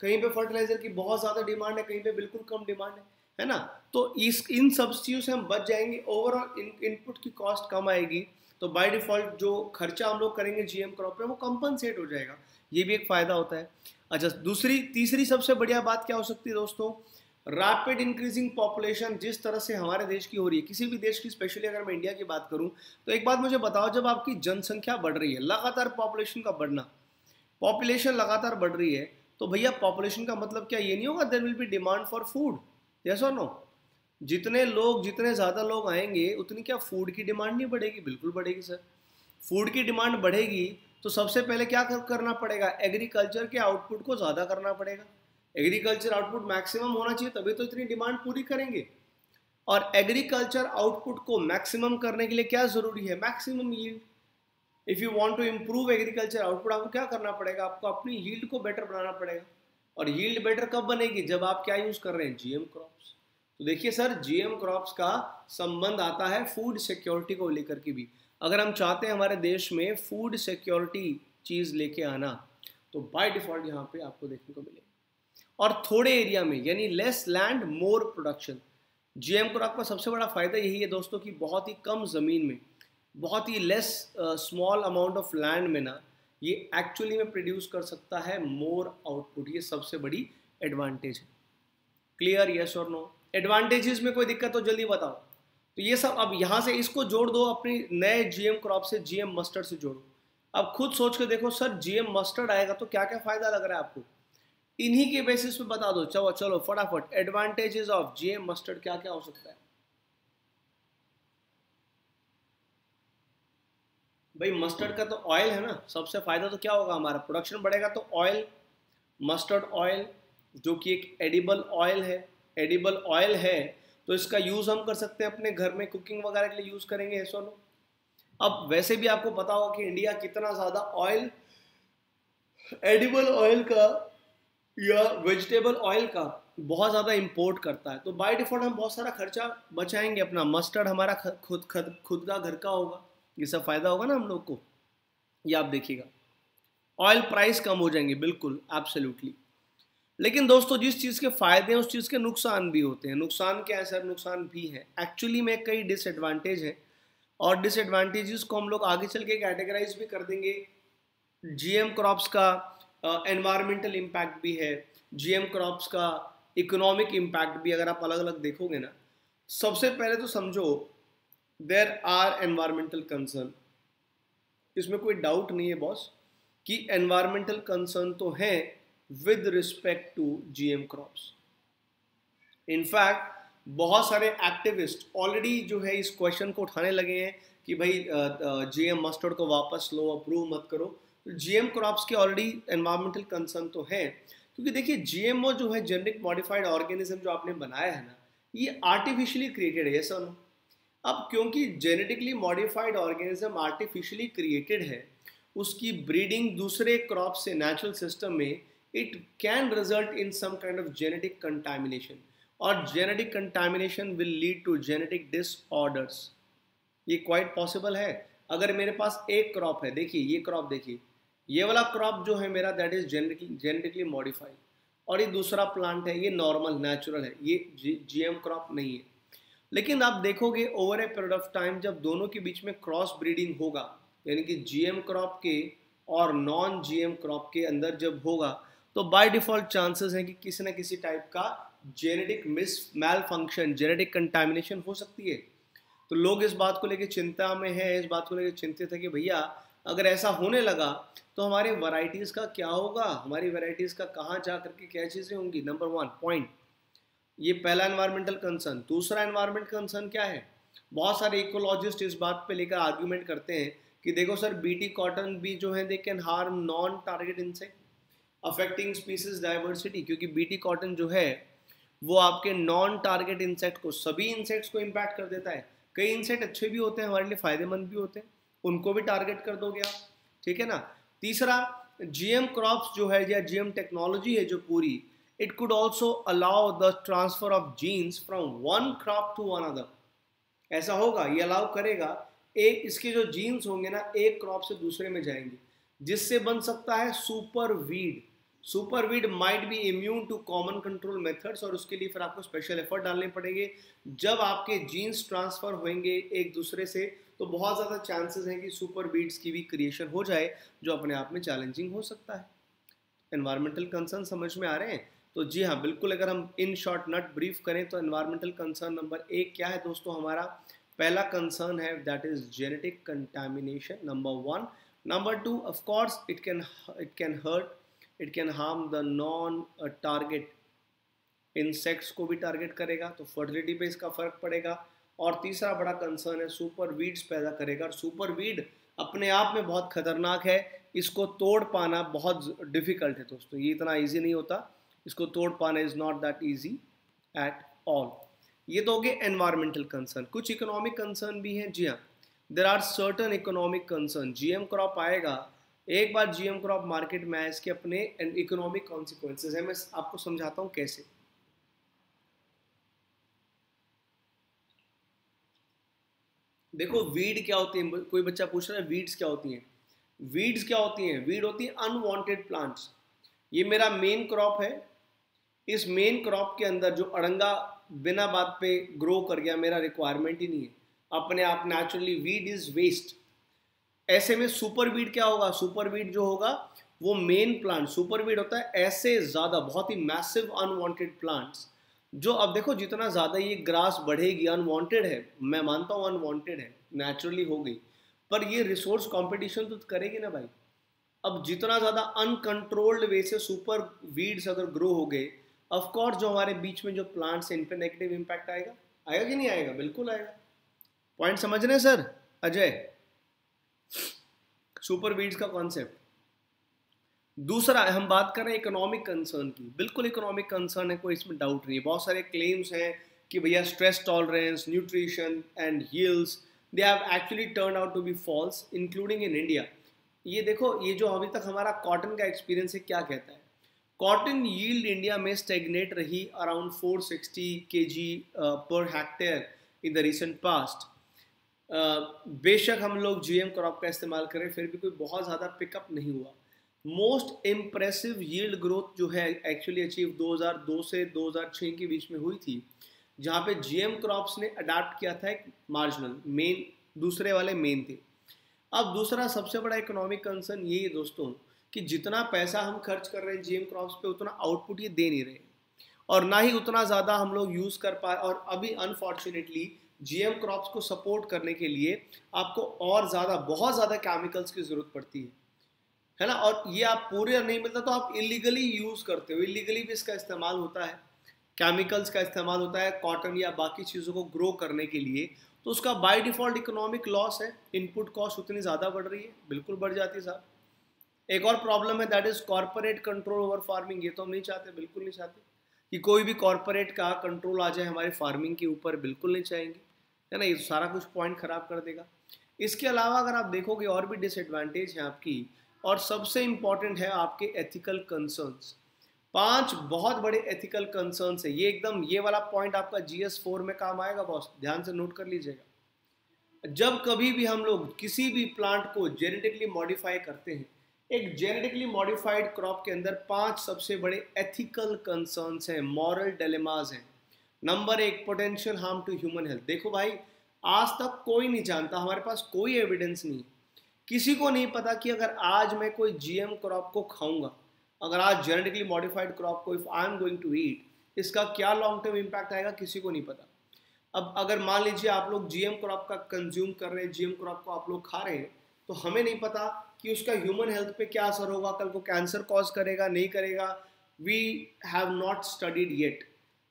कहीं पे फर्टिलाइजर की बहुत ज़्यादा डिमांड है, कहीं पे बिल्कुल कम डिमांड है ना। तो इन सब चीज़ों से हम बच जाएंगे, ओवरऑल इनपुट की कॉस्ट कम आएगी, तो बाय डिफॉल्ट जो खर्चा हम लोग करेंगे जीएम क्रॉप पे वो कंपनसेट हो जाएगा, ये भी एक फ़ायदा होता है। अच्छा, तीसरी सबसे बढ़िया बात क्या हो सकती है दोस्तों, रैपिड इंक्रीजिंग पॉपुलेशन जिस तरह से हमारे देश की हो रही है, किसी भी देश की, स्पेशली अगर मैं इंडिया की बात करूं, तो एक बात मुझे बताओ, जब आपकी जनसंख्या बढ़ रही है, लगातार पॉपुलेशन का बढ़ना, पॉपुलेशन लगातार बढ़ रही है, तो भैया पॉपुलेशन का मतलब क्या ये नहीं होगा there will be demand for food, yes और नो। जितने ज़्यादा लोग आएंगे उतनी क्या फूड की डिमांड नहीं बढ़ेगी? बिल्कुल बढ़ेगी सर। फूड की डिमांड बढ़ेगी तो सबसे पहले क्या करना पड़ेगा, एग्रीकल्चर के आउटपुट को ज़्यादा करना पड़ेगा। एग्रीकल्चर आउटपुट मैक्सिमम होना चाहिए, तभी तो इतनी डिमांड पूरी करेंगे। और एग्रीकल्चर आउटपुट को मैक्सिमम करने के लिए क्या ज़रूरी है, maximum yield. If you want to improve agriculture output, आपको क्या करना पड़ेगा, आपको अपनी यील्ड को बेटर बनाना पड़ेगा। और यील्ड बेटर कब बनेगी, जब आप क्या यूज़ कर रहे हैं, जीएम क्रॉप्स। तो देखिए सर, जीएम क्रॉप्स का संबंध आता है फूड सिक्योरिटी को लेकर के भी। अगर हम चाहते हैं हमारे देश में फूड सिक्योरिटी चीज़ लेके आना, तो बाय डिफॉल्ट यहाँ पे आपको देखने को मिलेगा। और थोड़े एरिया में, यानी less land more production. GM crop का सबसे बड़ा फायदा यही है दोस्तों कि बहुत ही कम ज़मीन में, बहुत ही less small amount of land में ना, ये एक्चुअली में प्रोड्यूस कर सकता है मोर आउटपुट। ये सबसे बड़ी एडवांटेज है। क्लियर, यस और नो? एडवांटेजेस में कोई दिक्कत हो जल्दी बताओ। तो ये सब अब यहाँ से इसको जोड़ दो अपनी नए जीएम क्रॉप से, जीएम मस्टर्ड से जोड़ो। अब खुद सोच के देखो सर, जीएम मस्टर्ड आएगा तो क्या क्या फायदा लग रहा है आपको, इन्हीं के बेसिस पे बता दो। चलो चलो फटाफट, एडवांटेजेस ऑफ जीएम मस्टर्ड क्या क्या हो सकता है। भाई मस्टर्ड का तो ऑयल है ना, सबसे फायदा तो क्या होगा, हमारा प्रोडक्शन बढ़ेगा, तो ऑयल, मस्टर्ड ऑयल जो कि एक एडिबल ऑयल है, एडिबल ऑयल है, तो इसका यूज़ हम कर सकते हैं अपने घर में, कुकिंग वगैरह के लिए यूज़ करेंगे, ऐसा नो। अब वैसे भी आपको पता होगा कि इंडिया कितना ज़्यादा ऑयल, एडिबल ऑयल का या वेजिटेबल ऑयल का बहुत ज़्यादा इंपोर्ट करता है। तो बाय डिफॉल्ट हम बहुत सारा खर्चा बचाएंगे अपना। मस्टर्ड हमारा खुद का घर का होगा, ये सब फायदा होगा ना हम लोग को, ये आप देखिएगा। ऑयल प्राइस कम हो जाएंगे, बिल्कुल एब्सोल्युटली। लेकिन दोस्तों जिस चीज़ के फायदे हैं उस चीज़ के नुकसान भी होते हैं। नुकसान क्या है सर, नुकसान भी है एक्चुअली में, कई डिसएडवांटेज है, और डिसएडवांटेजेस को हम लोग आगे चल के कैटेगराइज भी कर देंगे। जीएम क्रॉप्स का एनवायरमेंटल इम्पैक्ट भी है, जीएम क्रॉप्स का इकोनॉमिक इम्पैक्ट भी, अगर आप अलग अलग देखोगे ना। सबसे पहले तो समझो, देयर आर एनवायरमेंटल कंसर्न, इसमें कोई डाउट नहीं है बॉस कि एनवायरमेंटल कंसर्न तो है with respect to GM crops. In fact बहुत सारे एक्टिविस्ट ऑलरेडी जो है इस क्वेश्चन को उठाने लगे हैं कि भाई जीएम मस्टर्ड को वापस लो, अप्रूव मत करो। तो जीएम क्रॉप्स के ऑलरेडी एनवायरमेंटल कंसर्न तो है, क्योंकि देखिए जीएमओ जो है, जेनेटिक मॉडिफाइड ऑर्गेनिज्म जो आपने बनाया है ना, ये आर्टिफिशियली क्रिएटेड है, ऐसा ना। अब क्योंकि genetically modified organism artificially created है, उसकी ब्रीडिंग दूसरे क्रॉप से नेचुरल सिस्टम में, it can result in some kind of genetic contamination, और genetic contamination will lead to genetic disorders। ये quite possible है। अगर मेरे पास एक क्रॉप है, देखिए ये क्रॉप, देखिए ये वाला क्रॉप जो है मेरा, दैट इज जेनेटिकली मॉडिफाइड, और ये दूसरा प्लांट है, ये नॉर्मल नेचुरल है, ये जीएम क्रॉप नहीं है। लेकिन आप देखोगे over a period of time, जब दोनों के बीच में क्रॉस ब्रीडिंग होगा, यानी कि जीएम क्रॉप के और नॉन जीएम क्रॉप के अंदर जब होगा, तो बाय डिफॉल्ट चांसेस हैं कि किसी न किसी टाइप का genetic malfunction, genetic contamination हो सकती है। तो लोग इस बात को लेकर चिंता में है, इस बात को लेकर चिंतित है कि भैया अगर ऐसा होने लगा तो हमारे वैरायटीज़ का क्या होगा, हमारी वैरायटीज़ का कहाँ जा करके क्या चीज़ें होंगी। नंबर 1 पॉइंट, ये पहला एनवायरमेंटल कंसर्न। दूसरा एनवायरमेंट कंसर्न क्या है, बहुत सारे इकोलॉजिस्ट इस बात पे लेकर आर्ग्यूमेंट करते हैं कि देखो सर, बीटी कॉटन भी जो है, they can harm non target insect affecting species diversity, क्योंकि बीटी कॉटन जो है वो आपके नॉन टारगेट इंसेक्ट को, सभी इंसेक्ट्स को इम्पैक्ट कर देता है। कई इंसेक्ट अच्छे भी होते हैं, हमारे लिए फायदेमंद भी होते हैं, उनको भी टारगेट कर दोगे आप, ठीक है ना। तीसरा, जीएम क्रॉप्स जो है या जीएम टेक्नोलॉजी है जो पूरी, it could also allow the transfer of genes from one crop to another. ऐसा होगा, ये अलाउ करेगा, एक इसके जो जीन्स होंगे ना, एक क्रॉप से दूसरे में जाएंगे, जिससे बन सकता है super weed. Superweed might be immune to common control methods, और उसके लिए फिर आपको स्पेशल एफर्ट डालने पड़ेंगे। जब आपके जीन्स ट्रांसफर होंगे एक दूसरे से, तो बहुत ज़्यादा चांसेस हैं कि सुपरवीड्स की भी क्रिएशन हो जाए, जो अपने आप में चैलेंजिंग हो सकता है। एनवायरमेंटल कंसर्न समझ में आ रहे हैं? तो जी हाँ, बिल्कुल। अगर हम इन शॉर्ट नट ब्रीफ करें तो एनवायरमेंटल कंसर्न नंबर 1 क्या है दोस्तों? हमारा पहला कंसर्न है that is genetic contamination, number 1। Number 2, of course it can hurt, it can harm the non target insects को भी टारगेट करेगा, तो फर्टिलिटी पे इसका फर्क पड़ेगा। और तीसरा बड़ा कंसर्न है सुपर वीड्स पैदा करेगा, और सुपर वीड अपने आप में बहुत खतरनाक है, इसको तोड़ पाना बहुत डिफिकल्ट है दोस्तों, ये इतना ईजी नहीं होता, इसको तोड़ पाना is not that easy at all. ये तो हो गए एनवायरमेंटल कंसर्न। कुछ इकोनॉमिक कंसर्न भी हैं। जी हाँ, there are certain economic concern. GM crop आएगा, एक बार जीएम क्रॉप मार्केट में आए, इसके अपने इकोनॉमिक कॉन्सिक्वेंसेज है। मैं आपको समझाता हूँ कैसे। देखो वीड क्या होती है, कोई बच्चा पूछ रहा है वीड्स क्या होती हैं। वीड्स क्या होती हैं? वीड होती है अनवांटेड प्लांट्स। ये मेरा मेन क्रॉप है, इस मेन क्रॉप के अंदर जो अड़ंगा बिना बात पे ग्रो कर गया, मेरा रिक्वायरमेंट ही नहीं है, अपने आप नेचुरली वीड इज वेस्ट। ऐसे में सुपर वीड क्या होगा? सुपर वीड जो होगा वो मेन प्लांट, सुपर वीड होता है ऐसे ज़्यादा बहुत ही मैसिव अनवांटेड प्लांट्स, जो अब देखो जितना ज़्यादा ये ग्रास बढ़ेगी, अनवांटेड है, मैं मानता हूँ अनवांटेड है, नेचुरली हो गई, पर ये रिसोर्स कंपटीशन तो करेगी ना भाई। अब जितना ज़्यादा अनकंट्रोल्ड वे से सुपर वीड्स अगर ग्रो हो गए, ऑफ कोर्स जो हमारे बीच में जो प्लांट्स हैं इन पे नेगेटिव इम्पैक्ट आएगा। आएगा कि नहीं आएगा? बिल्कुल आएगा। पॉइंट समझ रहे हैं सर अजय? सुपर वीड्स का कॉन्सेप्ट। दूसरा हम बात कर रहे हैं इकोनॉमिक कंसर्न की। बिल्कुल इकोनॉमिक कंसर्न है, कोई इसमें डाउट नहीं है। बहुत सारे क्लेम्स हैं कि भैया stress tolerance, nutrition and yields, they have actually turn out to be false, including in India. ये देखो, ये जो अभी तक हमारा कॉटन का एक्सपीरियंस है क्या कहता है। कॉटन यील्ड इंडिया में स्टेगनेट रही around 460 kg per hectare in the recent past. बेशक हम लोग जीएम क्रॉप का इस्तेमाल करें, फिर भी कोई बहुत ज़्यादा पिकअप नहीं हुआ। मोस्ट इम्प्रेसिव यील्ड ग्रोथ जो है एक्चुअली अचीव 2002 से 2006 के बीच में हुई थी, जहाँ पे जीएम क्रॉप्स ने अडाप्ट किया था एक मार्जिनल, मेन दूसरे वाले मेन थे। अब दूसरा सबसे बड़ा इकोनॉमिक कंसर्न यही है दोस्तों कि जितना पैसा हम खर्च कर रहे हैं जीएम क्रॉप्स पे, उतना आउटपुट ये दे नहीं रहे, और ना ही उतना ज़्यादा हम लोग यूज़ कर पाए। और अभी अनफॉर्चुनेटली जीएम क्रॉप्स को सपोर्ट करने के लिए आपको और ज़्यादा, बहुत ज़्यादा केमिकल्स की ज़रूरत पड़ती है ना। और ये आप पूरे नहीं मिलता तो आप इलीगली यूज़ करते हो, इलीगली भी इसका इस्तेमाल होता है, केमिकल्स का इस्तेमाल होता है कॉटन या बाकी चीज़ों को ग्रो करने के लिए, तो उसका बाय डिफ़ॉल्ट इकोनॉमिक लॉस है। इनपुट कॉस्ट उतनी ज़्यादा बढ़ रही है, बिल्कुल बढ़ जाती है साहब। एक और प्रॉब्लम है that is corporate control over farming. ये तो हम नहीं चाहते, बिल्कुल नहीं चाहते कि कोई भी कॉर्पोरेट का कंट्रोल आ जाए हमारे फार्मिंग के ऊपर, बिल्कुल नहीं चाहेंगे, है ना। ये सारा कुछ पॉइंट ख़राब कर देगा। इसके अलावा अगर आप देखोगे और भी डिसएडवांटेज हैं आपकी, और सबसे इम्पॉर्टेंट है आपके एथिकल कंसर्न्स। 5 बहुत बड़े एथिकल कंसर्न्स है। ये एकदम, ये वाला पॉइंट आपका GS4 में काम आएगा बॉस, ध्यान से नोट कर लीजिएगा। जब कभी भी हम लोग किसी भी प्लांट को जेनेटिकली मॉडिफाई करते हैं, एक जेनेटिकली मॉडिफाइड क्रॉप के अंदर 5 सबसे बड़े एथिकल कंसर्न्स हैं, मॉरल डिलेमास हैं। Number 1, potential harm to human health. देखो भाई, आज तक कोई नहीं जानता, हमारे पास कोई एविडेंस नहीं, किसी को नहीं पता कि अगर आज मैं कोई जीएम क्रॉप को खाऊंगा, अगर आज जेनेटिकली मॉडिफाइड क्रॉप को if I am going to eat, इसका क्या लॉन्ग टर्म इम्पैक्ट आएगा, किसी को नहीं पता। अब अगर मान लीजिए आप लोग जीएम क्रॉप का कंज्यूम कर रहे हैं, जीएम क्रॉप को आप लोग खा रहे हैं, तो हमें नहीं पता कि उसका ह्यूमन हेल्थ पे क्या असर होगा, कल को कैंसर कॉज करेगा नहीं करेगा। We have not studied yet.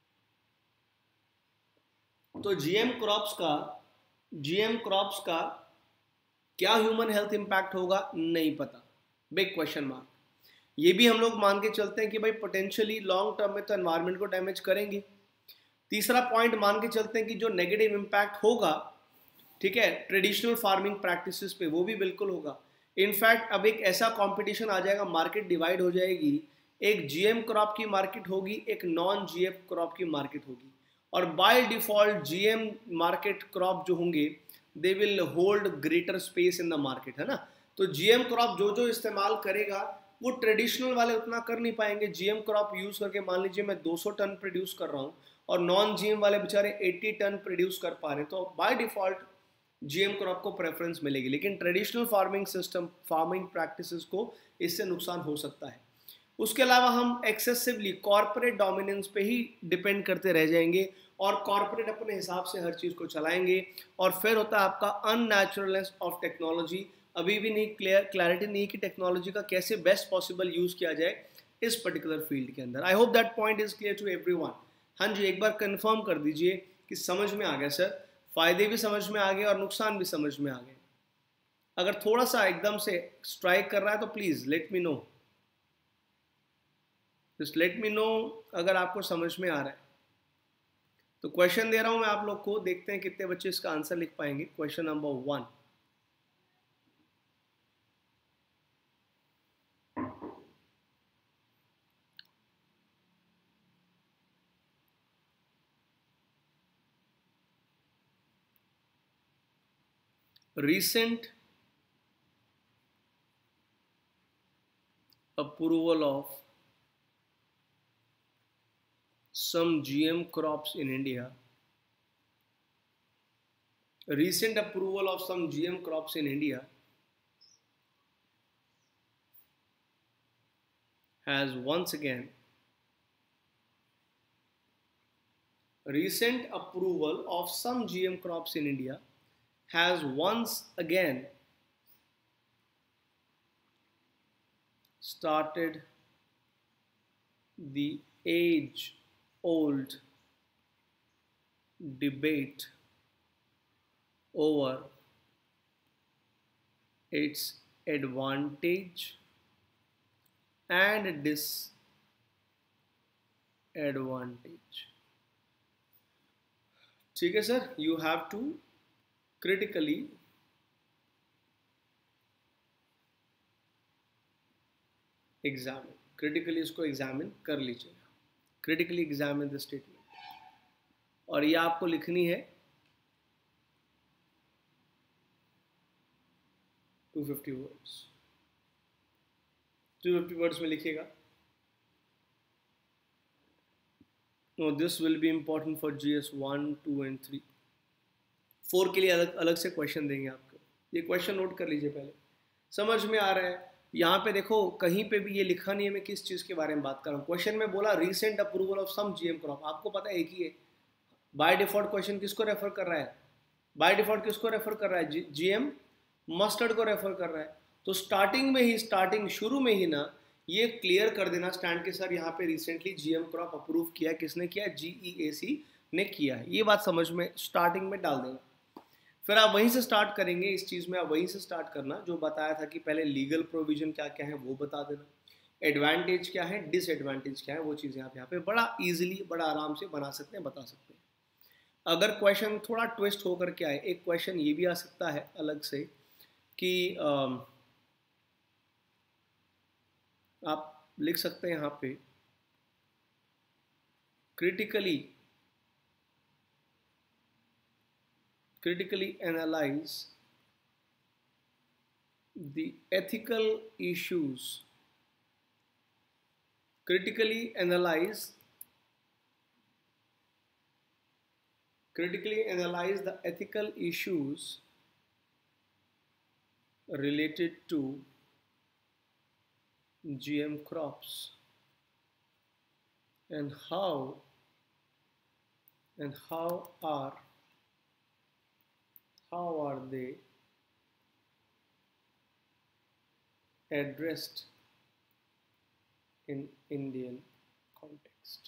तो जीएम क्रॉप्स का क्या ह्यूमन हेल्थ इंपैक्ट होगा, नहीं पता, बिग क्वेश्चन मार्क। ये भी हम लोग मान के चलते हैं कि भाई पोटेंशियली लॉन्ग टर्म में तो एनवायरनमेंट को डैमेज करेंगे। तीसरा पॉइंट मान के चलते हैं कि जो नेगेटिव इम्पैक्ट होगा, ठीक है, ट्रेडिशनल फार्मिंग प्रैक्टिसेस पे, वो भी बिल्कुल होगा। इनफैक्ट अब एक ऐसा कंपटीशन आ जाएगा, मार्केट डिवाइड हो जाएगी, एक जीएम क्रॉप की मार्केट होगी, एक नॉन जीएम क्रॉप की मार्केट होगी, और by default GM market crop जो होंगे they will hold greater space in the market, है ना। तो जीएम क्रॉप जो जो इस्तेमाल करेगा वो ट्रेडिशनल वाले उतना कर नहीं पाएंगे। जीएम क्रॉप यूज करके मान लीजिए मैं 200 टन प्रोड्यूस कर रहा हूँ और नॉन जीएम वाले बेचारे 80 टन प्रोड्यूस कर पा रहे हैं, तो बाय डिफॉल्ट जीएम क्रॉप को प्रेफरेंस मिलेगी। लेकिन traditional farming system, farming practices को इससे नुकसान हो सकता है। उसके अलावा हम एक्सेसिवली कॉर्पोरेट डोमिनेंस पे ही डिपेंड करते रह जाएंगे और कॉर्पोरेट अपने हिसाब से हर चीज़ को चलाएंगे, और फिर होता है आपका अननेचुरलनेस ऑफ टेक्नोलॉजी। अभी भी नहीं क्लैरिटी नहीं कि टेक्नोलॉजी का कैसे बेस्ट पॉसिबल यूज़ किया जाए इस पर्टिकुलर फील्ड के अंदर। I hope that point is clear to everyone. हाँ जी, एक बार कंफर्म कर दीजिए कि समझ में आ गया सर, फायदे भी समझ में आ गए और नुकसान भी समझ में आ गए। अगर थोड़ा सा एकदम से स्ट्राइक कर रहा है तो please let me know, just let me know अगर आपको समझ में आ रहा है। तो क्वेश्चन दे रहा हूं मैं आप लोग को, देखते हैं कितने बच्चे इसका आंसर लिख पाएंगे। Question number 1, recent approval of some GM crops in India. Recent approval of some GM crops in India has once again, recent approval of some GM crops in India has once again started the age-old debate over its advantage and disadvantage. ठीक है sir, you have to critically examine, critically इसको examine कर लीजिएगा, critically examine the statement. और ये आपको लिखनी है 250 वर्ड्स, 250 वर्ड्स में लिखिएगा। No, this will be important for GS 1, 2 and 3। 4 के लिए अलग से क्वेश्चन देंगे आपको। ये क्वेश्चन नोट कर लीजिए पहले, समझ में आ रहा है। यहाँ पे देखो कहीं पे भी ये लिखा नहीं है मैं किस चीज़ के बारे में बात कर रहा हूँ। क्वेश्चन में बोला recent approval of some GM crop, आपको पता है एक ही है। बाय डिफॉल्ट क्वेश्चन किसको रेफर कर रहा है? बाय डिफॉल्ट किसको रेफर कर रहा है? GM मस्टर्ड को रेफर कर रहा है। तो शुरू में ही ना ये क्लियर कर देना स्टैंड के सर यहाँ पे रिसेंटली GM क्रॉप अप्रूव किया, किसने किया? GEAC ने किया है। ये बात समझ में स्टार्टिंग में डाल देना, फिर आप वहीं से स्टार्ट करेंगे। इस चीज़ में आप वहीं से स्टार्ट करना जो बताया था कि पहले लीगल प्रोविजन क्या क्या है वो बता देना, एडवांटेज क्या है, डिसएडवांटेज क्या है, वो चीज़ें आप यहाँ पे बड़ा इजीली, बड़ा आराम से बना सकते हैं, बता सकते हैं। अगर क्वेश्चन थोड़ा ट्विस्ट होकर के आए, एक क्वेश्चन ये भी आ सकता है अलग से कि आप लिख सकते हैं यहाँ पे critically analyze the ethical issues, critically analyze the ethical issues related to GM crops and how are they addressed in Indian context।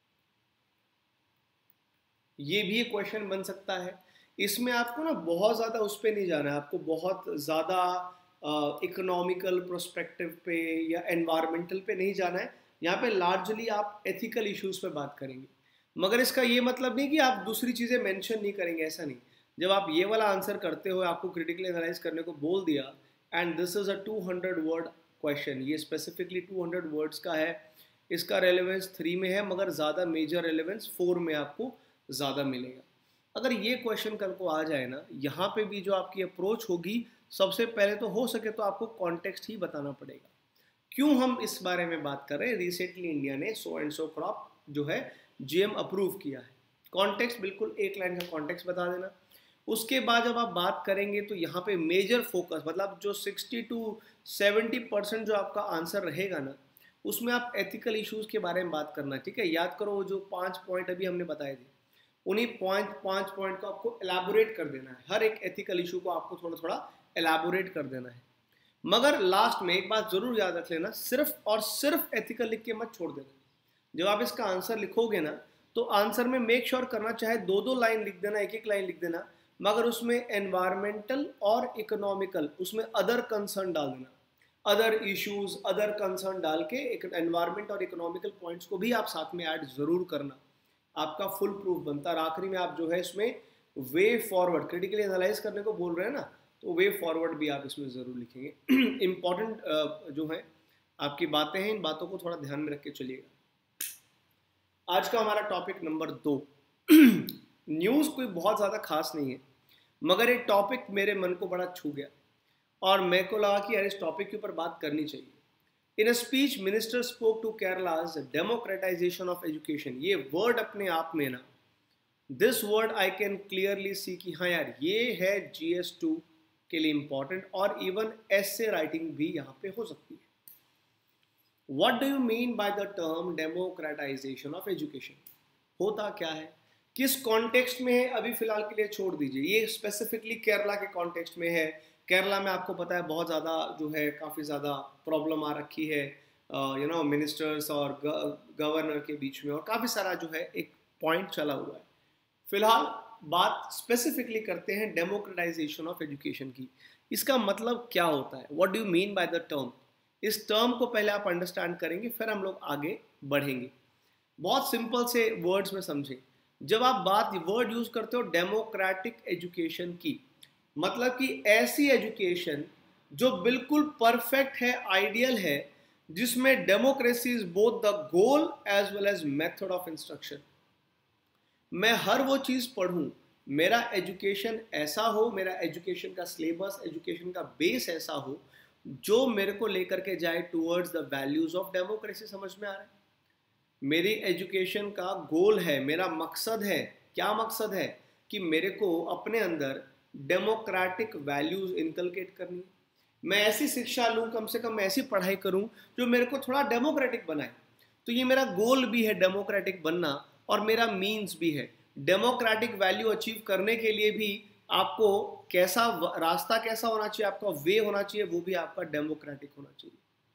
ये भी एक क्वेश्चन बन सकता है। इसमें आपको ना बहुत ज़्यादा उस पे नहीं जाना है, आपको बहुत ज़्यादा इकोनॉमिकल प्रोस्पेक्टिव पे या एनवायरमेंटल पे नहीं जाना है। यहाँ पे लार्जली आप एथिकल इश्यूज पे बात करेंगे, मगर इसका ये मतलब नहीं कि आप दूसरी चीज़ें मेंशन नहीं करेंगे, ऐसा नहीं। जब आप ये वाला आंसर करते हो, आपको क्रिटिकली एनालाइज करने को बोल दिया, and this is a 200 word question, ये स्पेसिफिकली 200 वर्ड्स का है। इसका रेलेवेंस 3 में है, मगर ज़्यादा मेजर रेलेवेंस 4 में आपको ज़्यादा मिलेगा। अगर ये क्वेश्चन कल को आ जाए ना, यहाँ पे भी जो आपकी अप्रोच होगी, सबसे पहले तो हो सके तो आपको कॉन्टेक्स्ट ही बताना पड़ेगा। क्यों हम इस बारे में बात कर रहे हैं? रिसेंटली इंडिया ने सो एंड सो क्रॉप जो है जीएम अप्रूव किया है। कॉन्टेक्स्ट बिल्कुल एक लाइन का कॉन्टेक्स्ट बता देना। उसके बाद जब आप बात करेंगे तो यहाँ पे मेजर फोकस मतलब जो 60 टू 70% जो आपका आंसर रहेगा ना, उसमें आप एथिकल इश्यूज के बारे में बात करना। ठीक है, याद करो वो जो 5 पॉइंट अभी हमने बताए थे, उन्हीं 5 पॉइंट को आपको एलैबोरेट कर देना है। हर एक एथिकल इशू को आपको थोड़ा थोड़ा एलैबोरेट कर देना है। मगर लास्ट में एक बात जरूर याद रख लेना, सिर्फ और सिर्फ एथिकल लिख के मत छोड़ देना। जब आप इसका आंसर लिखोगे ना, तो आंसर में मेक श्योर करना, चाहे 2-2 लाइन लिख देना, एक लाइन लिख देना, मगर उसमें एनवायरमेंटल और इकोनॉमिकल, उसमें अदर कंसर्न डाल देना। अदर इश्यूज, अदर कंसर्न डाल के एक एनवायरमेंट और इकोनॉमिकल पॉइंट्स को भी आप साथ में ऐड जरूर करना। आपका फुल प्रूफ बनता है। और आखिरी में आप जो है इसमें वे फॉरवर्ड, क्रिटिकली एनालाइज करने को बोल रहे हैं ना, तो वे फॉरवर्ड भी आप इसमें ज़रूर लिखेंगे। इम्पॉर्टेंट जो है आपकी बातें हैं, इन बातों को थोड़ा ध्यान में रख के चलिएगा। आज का हमारा टॉपिक नंबर 2। न्यूज़ कोई बहुत ज़्यादा खास नहीं है, मगर एक टॉपिक मेरे मन को बड़ा छू गया और मेरे को लगा कि यार इस टॉपिक के ऊपर बात करनी चाहिए। In a speech minister spoke to Kerala's democratization of education. ये वर्ड अपने आप में ना, this word I can clearly see कि हाँ यार ये है GS2 के लिए इंपॉर्टेंट, और इवन एसे राइटिंग भी यहाँ पे हो सकती है। What do you mean by the term democratisation of education? होता क्या है, किस कॉन्टेक्स्ट में है, अभी फिलहाल के लिए छोड़ दीजिए। ये स्पेसिफिकली केरला के कॉन्टेक्स्ट में है। केरला में आपको पता है बहुत ज़्यादा जो है काफ़ी ज़्यादा प्रॉब्लम आ रखी है मिनिस्टर्स और गवर्नर के बीच में, और काफ़ी सारा जो है एक पॉइंट चला हुआ है। फिलहाल बात स्पेसिफिकली करते हैं डेमोक्रेटाइजेशन ऑफ एजुकेशन की। इसका मतलब क्या होता है, what do you mean by the term? इस टर्म को पहले आप अंडरस्टैंड करेंगे, फिर हम लोग आगे बढ़ेंगे। बहुत सिंपल से वर्ड्स में समझें। जब आप वर्ड यूज करते हो डेमोक्रेटिक एजुकेशन की, मतलब कि ऐसी एजुकेशन जो बिल्कुल परफेक्ट है, आइडियल है, जिसमें democracy is both the goal as well as method of instruction. मैं हर वो चीज़ पढ़ूं, मेरा एजुकेशन ऐसा हो, मेरा एजुकेशन का सिलेबस, एजुकेशन का बेस ऐसा हो जो मेरे को लेकर के जाए towards the values of democracy. समझ में आ रहा है? मेरी एजुकेशन का गोल है, मेरा मकसद है। क्या मकसद है? कि मेरे को अपने अंदर डेमोक्रेटिक वैल्यूज इनकलकेट करनी है। मैं ऐसी शिक्षा लूँ, कम से कम मैं ऐसी पढ़ाई करूँ जो मेरे को थोड़ा डेमोक्रेटिक बनाए। तो ये मेरा गोल भी है डेमोक्रेटिक बनना, और मेरा मीन्स भी है। डेमोक्रेटिक वैल्यू अचीव करने के लिए भी आपको कैसा रास्ता कैसा होना चाहिए, आपका वे होना चाहिए, वो भी आपका डेमोक्रेटिक होना चाहिए।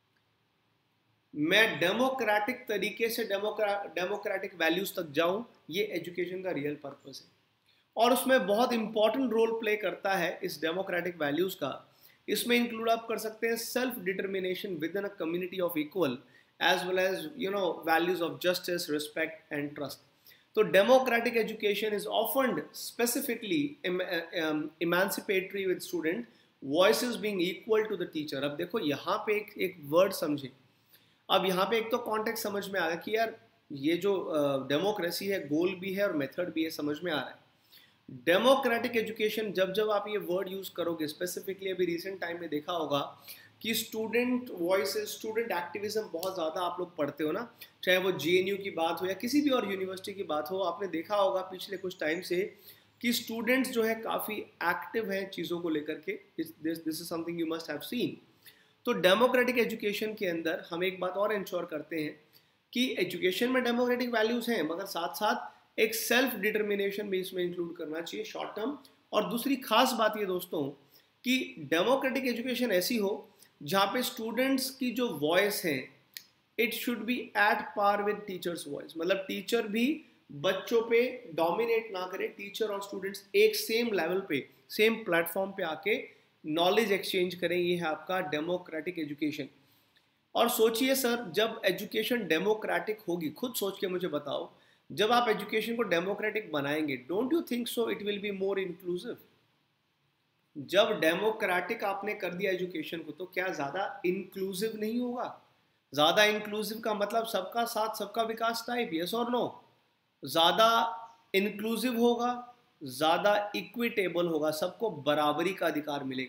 मैं डेमोक्रेटिक तरीके से डेमोक्रेटिक वैल्यूज तक जाऊं, ये एजुकेशन का रियल पर्पस है। और उसमें बहुत इंपॉर्टेंट रोल प्ले करता है इस डेमोक्रेटिक वैल्यूज का। इसमें इंक्लूड आप कर सकते हैं self determination within a community of equal, as well as values of justice, respect and trust. तो democratic education is often specifically emancipatory with student voices being equal to the teacher. अब देखो यहाँ पे एक word समझे। अब यहाँ पे एक तो कॉन्टेक्स्ट समझ में आ रहा है कि यार ये जो डेमोक्रेसी है, गोल भी है और मेथड भी है, समझ में आ रहा है। डेमोक्रेटिक एजुकेशन जब जब आप ये वर्ड यूज करोगे, स्पेसिफिकली अभी रिसेंट टाइम में देखा होगा कि स्टूडेंट वॉइसेस, स्टूडेंट एक्टिविज्म बहुत ज़्यादा आप लोग पढ़ते हो ना, चाहे वो GNU की बात हो या किसी भी और यूनिवर्सिटी की बात हो। आपने देखा होगा पिछले कुछ टाइम से कि स्टूडेंट्स जो है काफ़ी एक्टिव हैं चीज़ों को लेकर के। This is something you must have seen. तो डेमोक्रेटिक एजुकेशन के अंदर हम एक बात और इंश्योर करते हैं कि एजुकेशन में डेमोक्रेटिक वैल्यूज़ हैं, मगर साथ साथ एक सेल्फ डिटर्मिनेशन भी इसमें इंक्लूड करना चाहिए शॉर्ट टर्म। और दूसरी खास बात ये दोस्तों कि डेमोक्रेटिक एजुकेशन ऐसी हो जहाँ पे स्टूडेंट्स की जो वॉइस है, it should be at par with teachers voice. मतलब टीचर भी बच्चों पे डोमिनेट ना करे, टीचर और स्टूडेंट्स एक सेम लेवल पे, सेम प्लेटफॉर्म पे आके नॉलेज एक्सचेंज करें। ये है आपका डेमोक्रेटिक एजुकेशन। और सोचिए सर, जब एजुकेशन डेमोक्रेटिक होगी, खुद सोच के मुझे बताओ, जब आप एजुकेशन को डेमोक्रेटिक बनाएंगे, don't you think so it will be more inclusive? जब डेमोक्रेटिक आपने कर दिया एजुकेशन को, तो क्या ज़्यादा इंक्लूसिव नहीं होगा? ज़्यादा इंक्लूसिव का मतलब सबका साथ सबका विकास टाइप, यस और नो? ज़्यादा इंक्लूसिव होगा, ज़्यादा इक्विटेबल होगा, सबको बराबरी का अधिकार मिलेगा,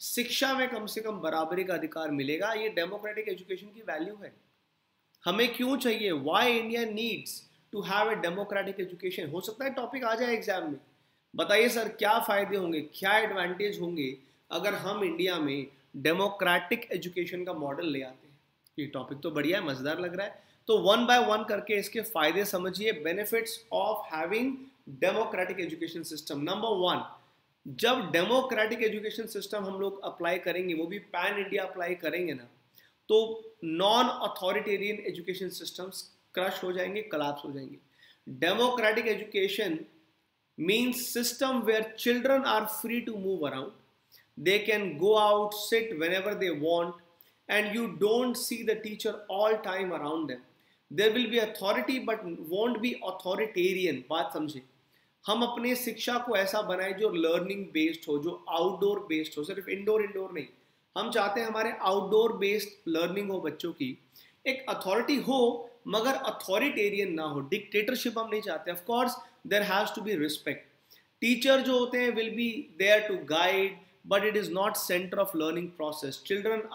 शिक्षा में कम से कम बराबरी का अधिकार मिलेगा। ये डेमोक्रेटिक एजुकेशन की वैल्यू है। हमें क्यों चाहिए, why India needs to have a democratic education. हो सकता है टॉपिक आ जाए एग्जाम में, बताइए सर क्या फायदे होंगे, क्या एडवांटेज होंगे अगर हम इंडिया में डेमोक्रेटिक एजुकेशन का मॉडल ले आते हैं। ये टॉपिक तो बढ़िया है, मजेदार लग रहा है। तो वन बाय वन करके इसके फायदे समझिए, benefits of having democratic education system. Number one, जब डेमोक्रेटिक एजुकेशन सिस्टम हम लोग अप्लाई करेंगे, वो भी पैन इंडिया अप्लाई करेंगे ना, तो non authoritarian education systems crash हो जाएंगे, कोलैप्स हो जाएंगे। Democratic education means system where children are free to move around, they can go out, sit whenever they want, and you don't see the teacher all time around them. There will be authority but won't be authoritarian। बात समझे, हम अपने शिक्षा को ऐसा बनाए जो learning based हो, जो आउटडोर बेस्ड हो, सिर्फ इंडोर नहीं। हम चाहते हैं हमारे आउटडोर बेस्ड लर्निंग हो बच्चों की, एक अथॉरिटी हो मगर अथॉरिटेरियन ना हो, डिक्टेटरशिप हम नहीं चाहते। Of course there has to be respect. Teacher जो होते हैं will be there to guide, but it is not center of learning process.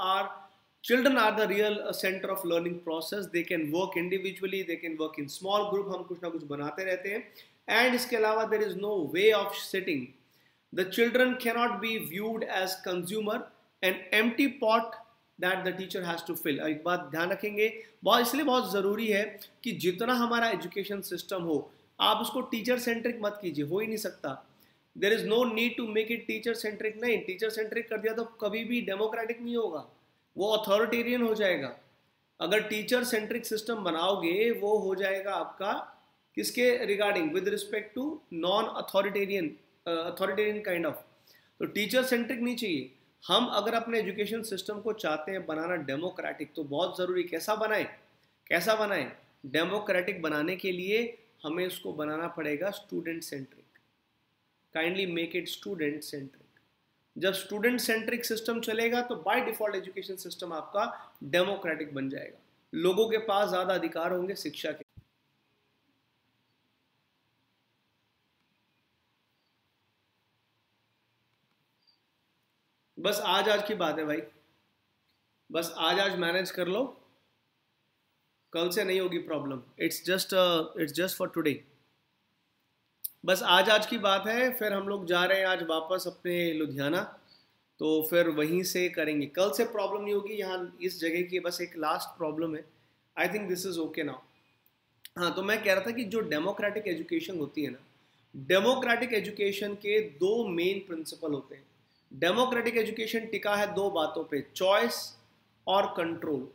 Children are the real center of learning process. They can work individually, they can work in small group, हम कुछ ना कुछ बनाते रहते हैं। And इसके अलावा there is no way of sitting. The children cannot be viewed as consumer, an empty pot that the teacher has to fill. एक बात ध्यान रखेंगे, इसलिए बहुत ज़रूरी है कि जितना हमारा एजुकेशन सिस्टम हो, आप उसको टीचर सेंट्रिक मत कीजिए, हो ही नहीं सकता। There is no need to make it teacher centric. नहीं, टीचर सेंट्रिक कर दिया तो कभी भी डेमोक्रेटिक नहीं होगा, वो अथॉरिटेरियन हो जाएगा। अगर टीचर सेंट्रिक सिस्टम बनाओगे, वो हो जाएगा आपका किसके regarding, with respect to non authoritarian kind of. तो टीचर सेंट्रिक नहीं चाहिए। हम अगर अपने एजुकेशन सिस्टम को चाहते हैं बनाना डेमोक्रेटिक, तो बहुत ज़रूरी कैसा बनाएं, डेमोक्रेटिक बनाने के लिए हमें उसको बनाना पड़ेगा student centric. Kindly make it student centric. जब स्टूडेंट सेंट्रिक सिस्टम चलेगा तो बाय डिफॉल्ट एजुकेशन सिस्टम आपका डेमोक्रेटिक बन जाएगा। लोगों के पास ज़्यादा अधिकार होंगे शिक्षा के। बस आज की बात है भाई, बस आज मैनेज कर लो, कल से नहीं होगी problem. It's just for today. बस आज की बात है। फिर हम लोग जा रहे हैं आज वापस अपने लुधियाना, तो फिर वहीं से करेंगे। कल से प्रॉब्लम नहीं होगी। यहाँ इस जगह की बस एक लास्ट प्रॉब्लम है। I think this is okay now. हाँ, तो मैं कह रहा था कि जो डेमोक्रेटिक एजुकेशन होती है ना, डेमोक्रेटिक एजुकेशन के दो मेन प्रिंसिपल होते हैं। डेमोक्रेटिक एजुकेशन टिका है दो बातों पे, चॉइस और कंट्रोल।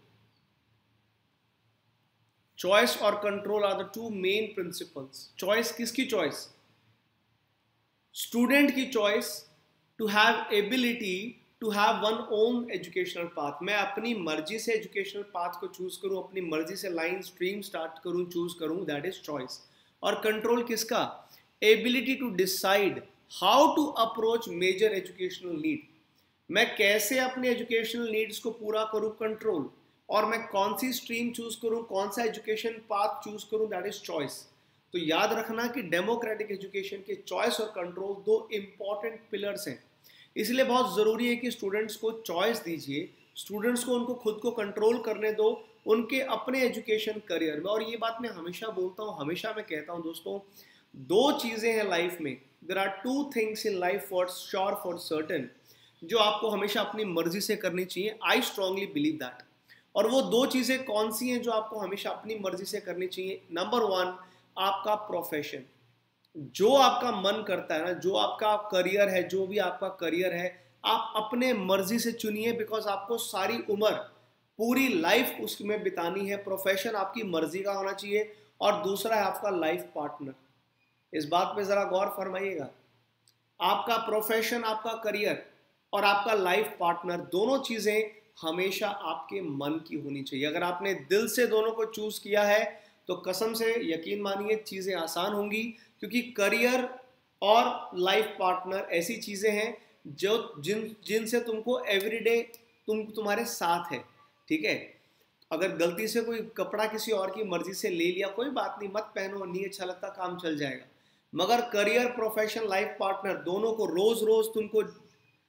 चॉइस और control are the two main principles. Choice किसकी चॉइस? स्टूडेंट की choice to have ability to have one own educational path. मैं अपनी मर्जी से एजुकेशनल पाथ को चूज करूं, अपनी मर्जी से लाइन स्ट्रीम स्टार्ट करूं, चूज करूं, दैट इज चॉइस। और कंट्रोल किसका? Ability to decide how to approach major educational need. मैं कैसे अपने एजुकेशनल नीड्स को पूरा करूं, कंट्रोल। और मैं कौन सी स्ट्रीम चूज करूं, कौन सा एजुकेशन पाथ चूज करूं, दैट इज चॉइस। तो याद रखना कि डेमोक्रेटिक एजुकेशन के चॉइस और कंट्रोल दो इंपॉर्टेंट पिलर्स हैं। इसलिए बहुत ज़रूरी है कि स्टूडेंट्स को चॉइस दीजिए, स्टूडेंट्स को उनको खुद को कंट्रोल करने दो उनके अपने एजुकेशन करियर में। और ये बात मैं हमेशा बोलता हूँ, हमेशा मैं कहता हूँ दोस्तों, दो चीज़ें हैं लाइफ में। There are two things in life for sure, for certain, जो आपको हमेशा अपनी मर्जी से करनी चाहिए। I strongly believe that. और वो दो चीज़ें कौन सी हैं जो आपको हमेशा अपनी मर्जी से करनी चाहिए? नंबर वन, आपका प्रोफेशन। जो आपका मन करता है ना, जो आपका करियर है, जो भी आपका करियर है, आप अपने मर्जी से चुनिए, बिकॉज आपको सारी उम्र, पूरी लाइफ उसमें बितानी है। प्रोफेशन आपकी मर्जी का होना चाहिए। और दूसरा है आपका लाइफ पार्टनर। इस बात पे ज़रा गौर फरमाइएगा। आपका प्रोफेशन, आपका करियर और आपका लाइफ पार्टनर, दोनों चीज़ें हमेशा आपके मन की होनी चाहिए। अगर आपने दिल से दोनों को चूज किया है तो कसम से यकीन मानिए चीज़ें आसान होंगी, क्योंकि करियर और लाइफ पार्टनर ऐसी चीज़ें हैं जो जिनसे तुमको एवरीडे तुम्हारे साथ है। ठीक है, अगर गलती से कोई कपड़ा किसी और की मर्जी से ले लिया, कोई बात नहीं, मत पहनो, नहीं अच्छा लगता, काम चल जाएगा। मगर करियर, प्रोफेशन, लाइफ पार्टनर, दोनों को रोज रोज तुमको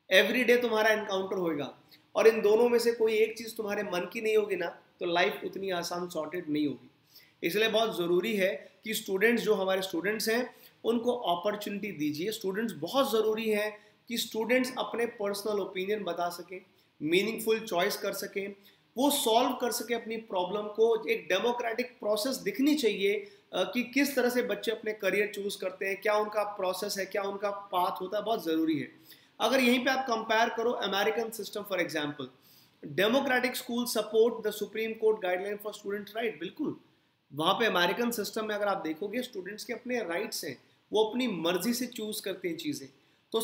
एवरी डे तुम्हारा एनकाउंटर होगा, और इन दोनों में से कोई एक चीज तुम्हारे मन की नहीं होगी ना, तो लाइफ उतनी आसान सॉर्टेड नहीं होगी। इसलिए बहुत जरूरी है कि स्टूडेंट्स, जो हमारे स्टूडेंट्स हैं, उनको अपॉर्चुनिटी दीजिए। स्टूडेंट्स बहुत जरूरी है कि स्टूडेंट्स अपने पर्सनल ओपिनियन बता सकें, मीनिंगफुल चॉइस कर सकें, वो सॉल्व कर सके अपनी प्रॉब्लम को। एक डेमोक्रेटिक प्रोसेस दिखनी चाहिए कि किस तरह से बच्चे अपने करियर चूज करते हैं, क्या उनका प्रोसेस है, क्या उनका पाथ होता है, बहुत ज़रूरी है। अगर यहीं पे आप कंपेयर करो American system for example, democratic school support the supreme court guideline for student right, बिल्कुल। वहां पे अमेरिकन सिस्टम में अगर आप देखोगे, स्टूडेंट्स के अपने राइट्स हैं, वो अपनी मर्जी से चूज करते हैं चीज़ें। तो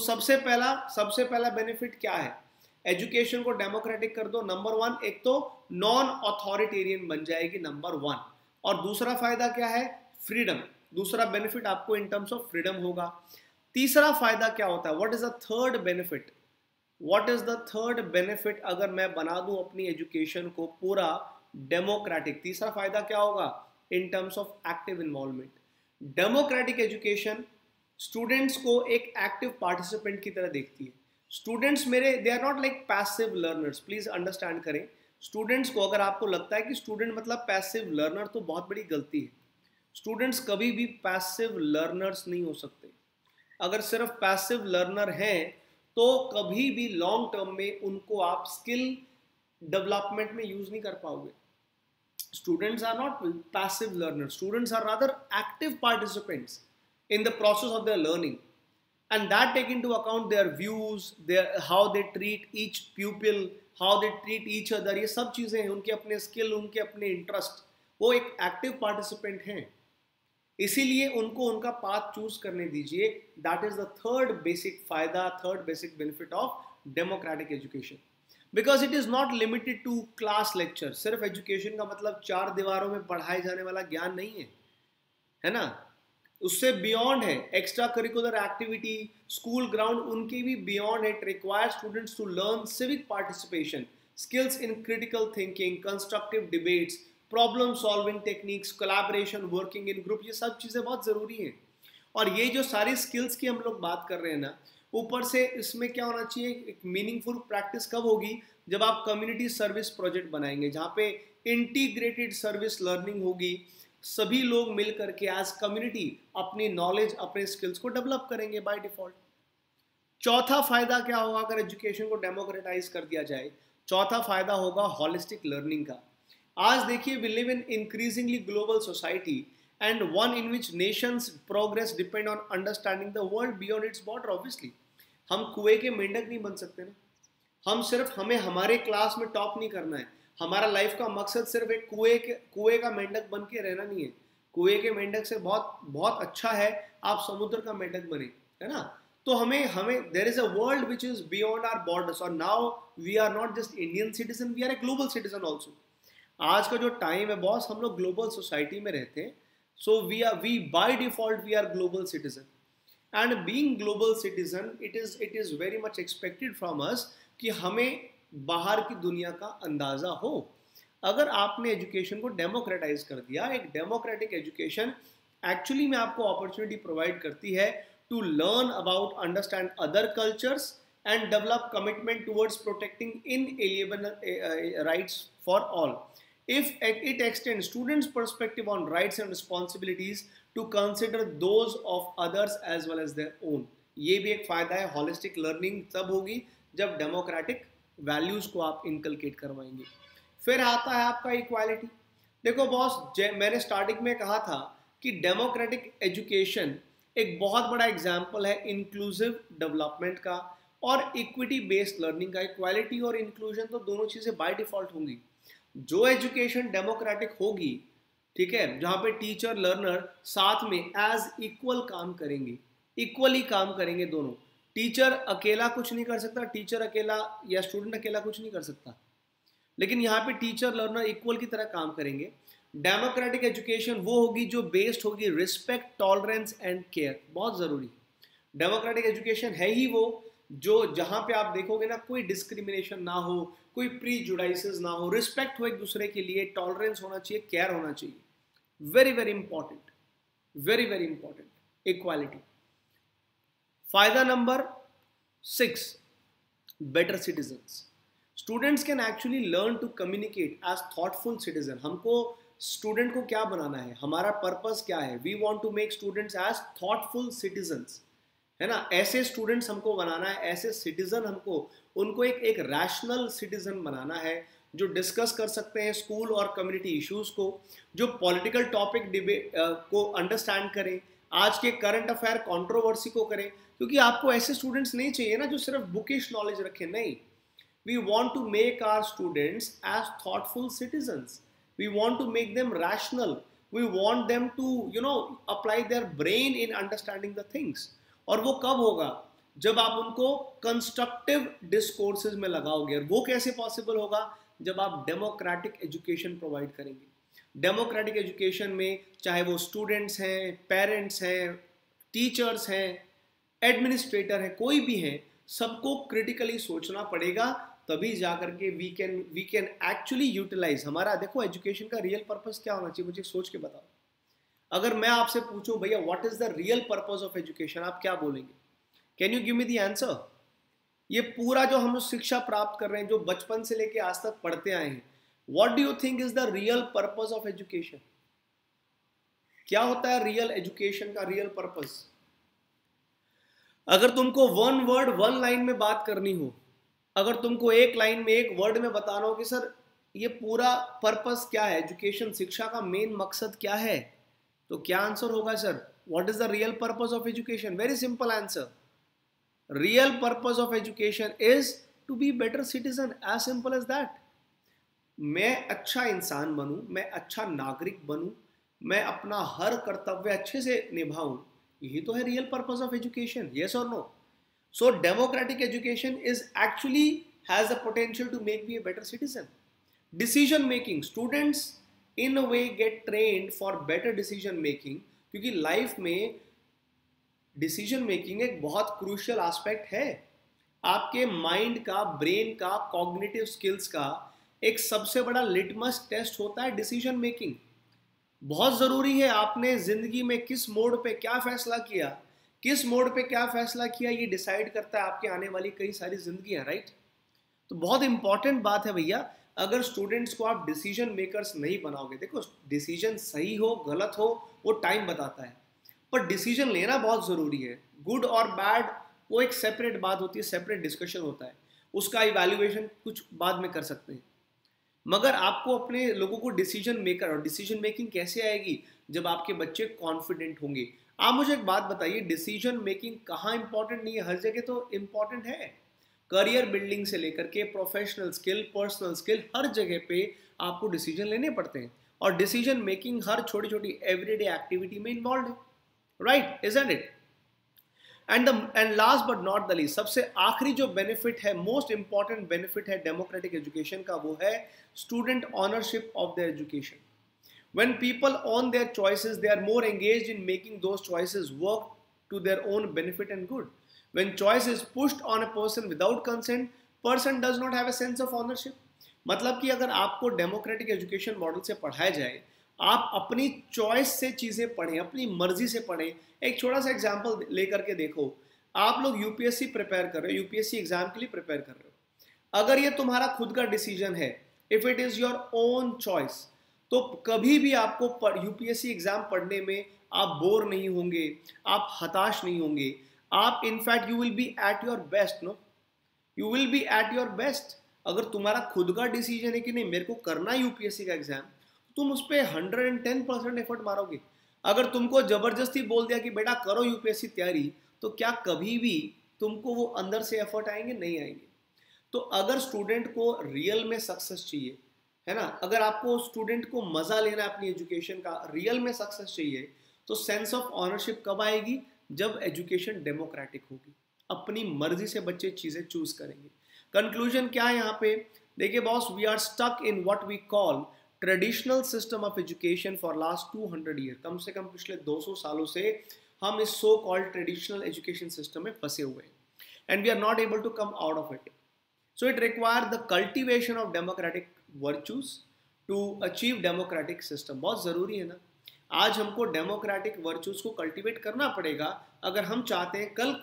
सबसे पहला बेनिफिट क्या है? एजुकेशन को डेमोक्रेटिक कर दो, नंबर वन। एक तो नॉन अथॉरिटेरियन बन जाएगी, नंबर वन। और दूसरा फायदा क्या है? फ्रीडम। दूसरा बेनिफिट आपको इन टर्म्स ऑफ फ्रीडम होगा। तीसरा फायदा क्या होता है? What is the third benefit? What is the third benefit अगर मैं बना दूं अपनी एजुकेशन को पूरा डेमोक्रेटिक? तीसरा फायदा क्या होगा? In terms of active involvement. Democratic education students को एक एक्टिव पार्टिसिपेंट की तरह देखती है। स्टूडेंट्स मेरे, they are not like passive learners, please understand करें। स्टूडेंट्स को, अगर आपको लगता है कि स्टूडेंट मतलब पैसिव लर्नर, तो बहुत बड़ी गलती है। स्टूडेंट्स कभी भी पैसिव लर्नर्स नहीं हो सकते। अगर सिर्फ पैसिव लर्नर हैं तो कभी भी लॉन्ग टर्म में उनको आप स्किल डेवलपमेंट में यूज नहीं कर पाओगे। Students are not passive learners. Students are rather active participants in the process of their learning, and that take into account their views, how they treat each pupil, how they treat each other. ये सब चीजें हैं, उनके अपने skill, उनके अपने interest, वो एक एक्टिव पार्टिसिपेंट हैं। इसीलिए उनको उनका पाथ चूज करने दीजिए। That is the third basic फायदा, third basic benefit of democratic education. Because it is not limited to class lecture. सिर्फ एजुकेशन का मतलब चार दीवारों में पढ़ाए जाने वाला ज्ञान नहीं है ना। उससे बियॉन्ड है extra curricular activity, school ground, उनके भी बियॉन्ड है। It requires students to learn civic participation, skills in critical thinking, constructive debates, problem solving techniques, collaboration, working in group. ये सब चीज़ें बहुत ज़रूरी हैं। और ये जो सारी स्किल्स की हम लोग बात कर रहे हैं ना, ऊपर से इसमें क्या होना चाहिए? एक मीनिंगफुल प्रैक्टिस कब होगी? जब आप कम्युनिटी सर्विस प्रोजेक्ट बनाएंगे, जहाँ पे इंटीग्रेटेड सर्विस लर्निंग होगी। सभी लोग मिल करके एज कम्युनिटी अपनी नॉलेज, अपने स्किल्स को डेवलप करेंगे बाय डिफॉल्ट। चौथा फायदा क्या होगा अगर एजुकेशन को डेमोक्रेटाइज कर दिया जाए? चौथा फायदा होगा हॉलिस्टिक लर्निंग का। आज देखिए, we live in increasingly global society and one in which nations progress depend on understanding the world beyond its border. Obviously हम कुएं के मेंढक नहीं बन सकते ना। हम सिर्फ, हमें हमारे क्लास में टॉप नहीं करना है। हमारा लाइफ का मकसद सिर्फ एक कुएं का मेंढक बन के रहना नहीं है। कुएं के मेंढक से बहुत बहुत अच्छा है आप समुद्र का मेंढक बने, है ना। तो हमें हमें there is a world which is beyond our borders, और now we are not just Indian citizen, we are a global citizen also. आज का जो टाइम है बॉस, हम लोग ग्लोबल सोसाइटी में रहते हैं। So we by default we are global citizen, and being global citizen it is very much expected from us कि हमें बाहर की दुनिया का अंदाजा हो। अगर आपने एजुकेशन को डेमोक्रेटाइज कर दिया, एक डेमोक्रेटिक एजुकेशन एक्चुअली में आपको अपॉर्चुनिटी प्रोवाइड करती है to learn about, understand other cultures and develop commitment towards protecting inalienable rights for all. If it extends students' perspective on rights and responsibilities to consider those of others as well as their own. ये भी एक फायदा है। Holistic learning तब होगी जब democratic values को आप इनकलकेट करवाएंगे। फिर आता है आपका इक्वालिटी। देखो बॉस, मैंने स्टार्टिंग में कहा था कि डेमोक्रेटिक एजुकेशन एक बहुत बड़ा एग्जाम्पल है इंक्लूसिव डेवलपमेंट का और इक्विटी बेस्ड लर्निंग का। इक्वालिटी और इंक्लूजन तो दोनों चीजें बाय डिफॉल्ट होंगी। जो एजुकेशन डेमोक्रेटिक होगी, ठीक है, जहां पे टीचर लर्नर साथ में एज इक्वल काम करेंगे, इक्वली काम करेंगे दोनों। टीचर अकेला कुछ नहीं कर सकता, टीचर अकेला या स्टूडेंट अकेला कुछ नहीं कर सकता, लेकिन यहाँ पे टीचर लर्नर इक्वल की तरह काम करेंगे। डेमोक्रेटिक एजुकेशन वो होगी जो बेस्ड होगी रिस्पेक्ट, टॉलरेंस एंड केयर। बहुत जरूरी। डेमोक्रेटिक एजुकेशन है ही वो जो जहां पे आप देखोगे ना, कोई डिस्क्रिमिनेशन ना हो, कोई प्री जुडाइसिस ना हो, रिस्पेक्ट हो एक दूसरे के लिए, टॉलरेंस होना चाहिए, केयर होना चाहिए। Very very important, very very important equality. फायदा number 6, better citizens. Students can actually learn to communicate as thoughtful citizen. हमको स्टूडेंट को क्या बनाना है, हमारा पर्पस क्या है? We want to make students as thoughtful citizens, है ना? ऐसे स्टूडेंट्स हमको बनाना है, ऐसे सिटीजन हमको उनको एक रैशनल सिटीजन बनाना है जो डिस्कस कर सकते हैं स्कूल और कम्युनिटी इश्यूज को, जो पॉलिटिकल टॉपिक डिबेट को अंडरस्टैंड करें, आज के करंट अफेयर कंट्रोवर्सी को करें, क्योंकि आपको ऐसे स्टूडेंट्स नहीं चाहिए ना जो सिर्फ बुकिश नॉलेज रखें, नहीं. We want to make our students as thoughtful citizens. We want to make them rational. We want them to apply their brain in understanding the things. और वो कब होगा? जब आप उनको कंस्ट्रक्टिव डिस्कोर्सेज में लगाओगे. और वो कैसे पॉसिबल होगा? जब आप डेमोक्रेटिक एजुकेशन प्रोवाइड करेंगे. डेमोक्रेटिक एजुकेशन में चाहे वो स्टूडेंट्स हैं, पेरेंट्स हैं, टीचर्स हैं, एडमिनिस्ट्रेटर हैं, कोई भी हैं, सबको क्रिटिकली सोचना पड़ेगा. तभी जाकर के वी कैन एक्चुअली यूटिलाइज हमारा. देखो एजुकेशन का रियल पर्पस क्या होना चाहिए, मुझे सोच के बताओ. अगर मैं आपसे पूछूं भैया what is the real purpose of education, आप क्या बोलेंगे? Can you give me the answer? ये पूरा जो हम शिक्षा प्राप्त कर रहे हैं, जो बचपन से लेके आज तक पढ़ते आए हैं, what do you think is the real purpose of education? क्या होता है रियल एजुकेशन का रियल पर्पस? अगर तुमको वन वर्ड वन लाइन में बात करनी हो, अगर तुमको एक लाइन में एक वर्ड में बताना हो कि सर ये पूरा पर्पस क्या है, एजुकेशन शिक्षा का मेन मकसद क्या है, तो क्या आंसर होगा sir? What is the real purpose of education? Very simple answer. Real purpose of education is to be better citizen. As simple as that. मैं अच्छा इंसान बनूं, मैं अच्छा नागरिक बनूं, मैं अपना हर कर्तव्य अच्छे से निभाऊं, यही तो है real purpose of education. Yes और no? So democratic education is actually has the potential to make me a better citizen. Decision making, students in a way get trained for better decision making, क्योंकि life में decision making एक बहुत crucial aspect है. आपके mind का, brain का, cognitive skills का एक सबसे बड़ा लिटमस टेस्ट होता है डिसीजन मेकिंग. बहुत जरूरी है आपने जिंदगी में किस मोड़ पे क्या फैसला किया, किस मोड़ पे क्या फैसला किया, ये डिसाइड करता है आपके आने वाली कई सारी जिंदगियां, राइट? तो बहुत इंपॉर्टेंट बात है भैया. अगर स्टूडेंट्स को आप डिसीजन मेकर्स नहीं बनाओगे, देखो डिसीजन सही हो गलत हो वो टाइम बताता है, पर डिसीजन लेना बहुत जरूरी है. गुड और बैड वो एक सेपरेट बात होती है, सेपरेट डिस्कशन होता है, उसका इवैल्यूएशन कुछ बाद में कर सकते हैं. मगर आपको अपने लोगों को डिसीजन मेकर, और डिसीजन मेकिंग कैसे आएगी? जब आपके बच्चे कॉन्फिडेंट होंगे. आप मुझे एक बात बताइए, डिसीजन मेकिंग कहाँ इंपॉर्टेंट नहीं है? हर जगह तो इंपॉर्टेंट है. करियर बिल्डिंग से लेकर के प्रोफेशनल स्किल, पर्सनल स्किल, हर जगह पे आपको डिसीजन लेने पड़ते हैं. और डिसीजन मेकिंग हर छोटी छोटी एवरीडे एक्टिविटी में इन्वॉल्व है, right? Isn't it? And last but not the least, सबसे आखिरी जो बेनिफिट है, मोस्ट इंपॉर्टेंट बेनिफिट है डेमोक्रेटिक एजुकेशन का, वो है student ownership of their education. When people own their choices, they are more engaged in making those choices work to their own benefit and good. When choice is pushed on a person without consent, person does not have a sense of ownership. मतलब कि अगर आपको democratic education model से पढ़ाया जाए, आप अपनी choice से चीज़ें पढ़ें, अपनी मर्जी से पढ़ें. एक छोटा सा एग्जाम्पल लेकर के देखो. आप लोग यूपीएससी प्रिपेयर कर रहे हो, यूपीएससी एग्जाम के लिए प्रिपेयर कर रहे हो. अगर ये तुम्हारा खुद का डिसीजन है, if it is your own choice, तो कभी भी आपको यूपीएससी एग्जाम पढ़ने में आप बोर नहीं होंगे, आप हताश नहीं होंगे. आप in fact you will be at your best. No, you will be at your best. अगर तुम्हारा खुद का डिसीजन है कि नहीं मेरे को करना यूपीएससी का एग्जाम, तुम उस पर 110% एफर्ट मारोगे. अगर तुमको जबरदस्ती बोल दिया कि बेटा करो यूपीएससी तैयारी, तो क्या कभी भी तुमको वो अंदर से एफर्ट आएंगे? नहीं आएंगे. तो अगर स्टूडेंट को रियल में सक्सेस चाहिए, है ना, अगर आपको स्टूडेंट को मजा लेना है अपनी एजुकेशन का, रियल में सक्सेस चाहिए, तो सेंस ऑफ ऑनरशिप कब आएगी? जब एजुकेशन डेमोक्रेटिक होगी, अपनी मर्जी से बच्चे चीजें चूज करेंगे. कंक्लूजन क्या है यहाँ पे? देखिए boss, we are stuck in what we call traditional system of education for last 200 year. कम से कम पिछले 200 सालों से हम इस so called traditional education system में फंसे हुए हैं, and we are not able to come out of it. So it require the cultivation of democratic virtues to achieve democratic system. बहुत ज़रूरी है ना. आज हमको डेमोक्रेटिक वर्चूज को कल्टिवेट करना पड़ेगा अगर हम चाहते हैं कल को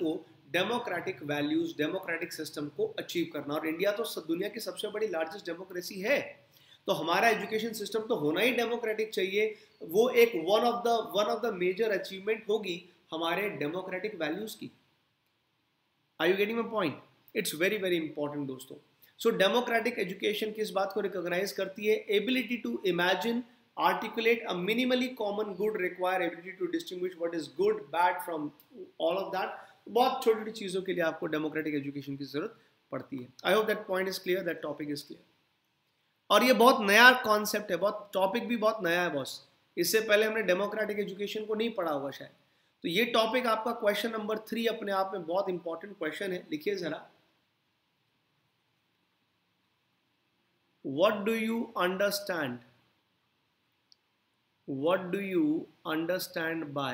डेमोक्रेटिक वैल्यूज, डेमोक्रेटिक सिस्टम को अचीव करना। और इंडिया तो दुनिया की सबसे बड़ी लार्जेस्ट डेमोक्रेसी है, तो हमारा एजुकेशन सिस्टम तो होना ही डेमोक्रेटिक चाहिए। वो एक one of the major achievement होगी हमारे डेमोक्रेटिक वैल्यूज की। Are you getting my point? It's very very important दोस्तों। सो डेमोक्रेटिक एजुकेशन किस बात को रिकॉग्नाइज करती है? Ability to imagine, articulate a minimally common good, require ability to distinguish what is good bad from all of that। बहुत छोटी छोटी चीज़ों के लिए आपको डेमोक्रेटिक एजुकेशन की जरूरत पड़ती है। I hope that point is clear, that topic is clear. और ये बहुत नया कॉन्सेप्ट है, बहुत टॉपिक भी बहुत नया है बॉस। इससे पहले हमने डेमोक्रेटिक एजुकेशन को नहीं पढ़ा होगा शायद। तो ये टॉपिक आपका क्वेश्चन नंबर 3 अपने आप में बहुत इंपॉर्टेंट क्वेश्चन है। लिखिए जरा, what do you understand, what do you understand by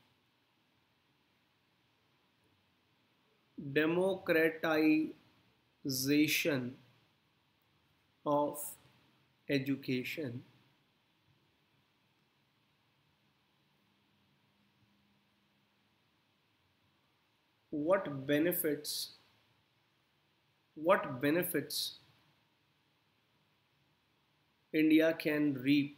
democratization of education? What benefits India can reap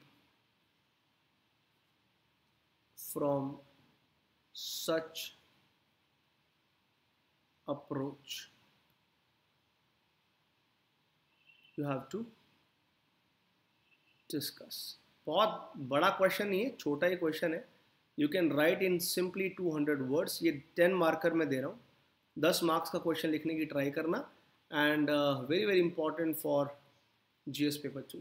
from such approach? You have to discuss। बहुत बड़ा क्वेश्चन नहीं है, छोटा ही क्वेश्चन है। You can write in simply 200 words. ये 10 marker में दे रहा हूँ, 10 मार्क्स का क्वेश्चन लिखने की ट्राई करना। And very very important for GS paper 2।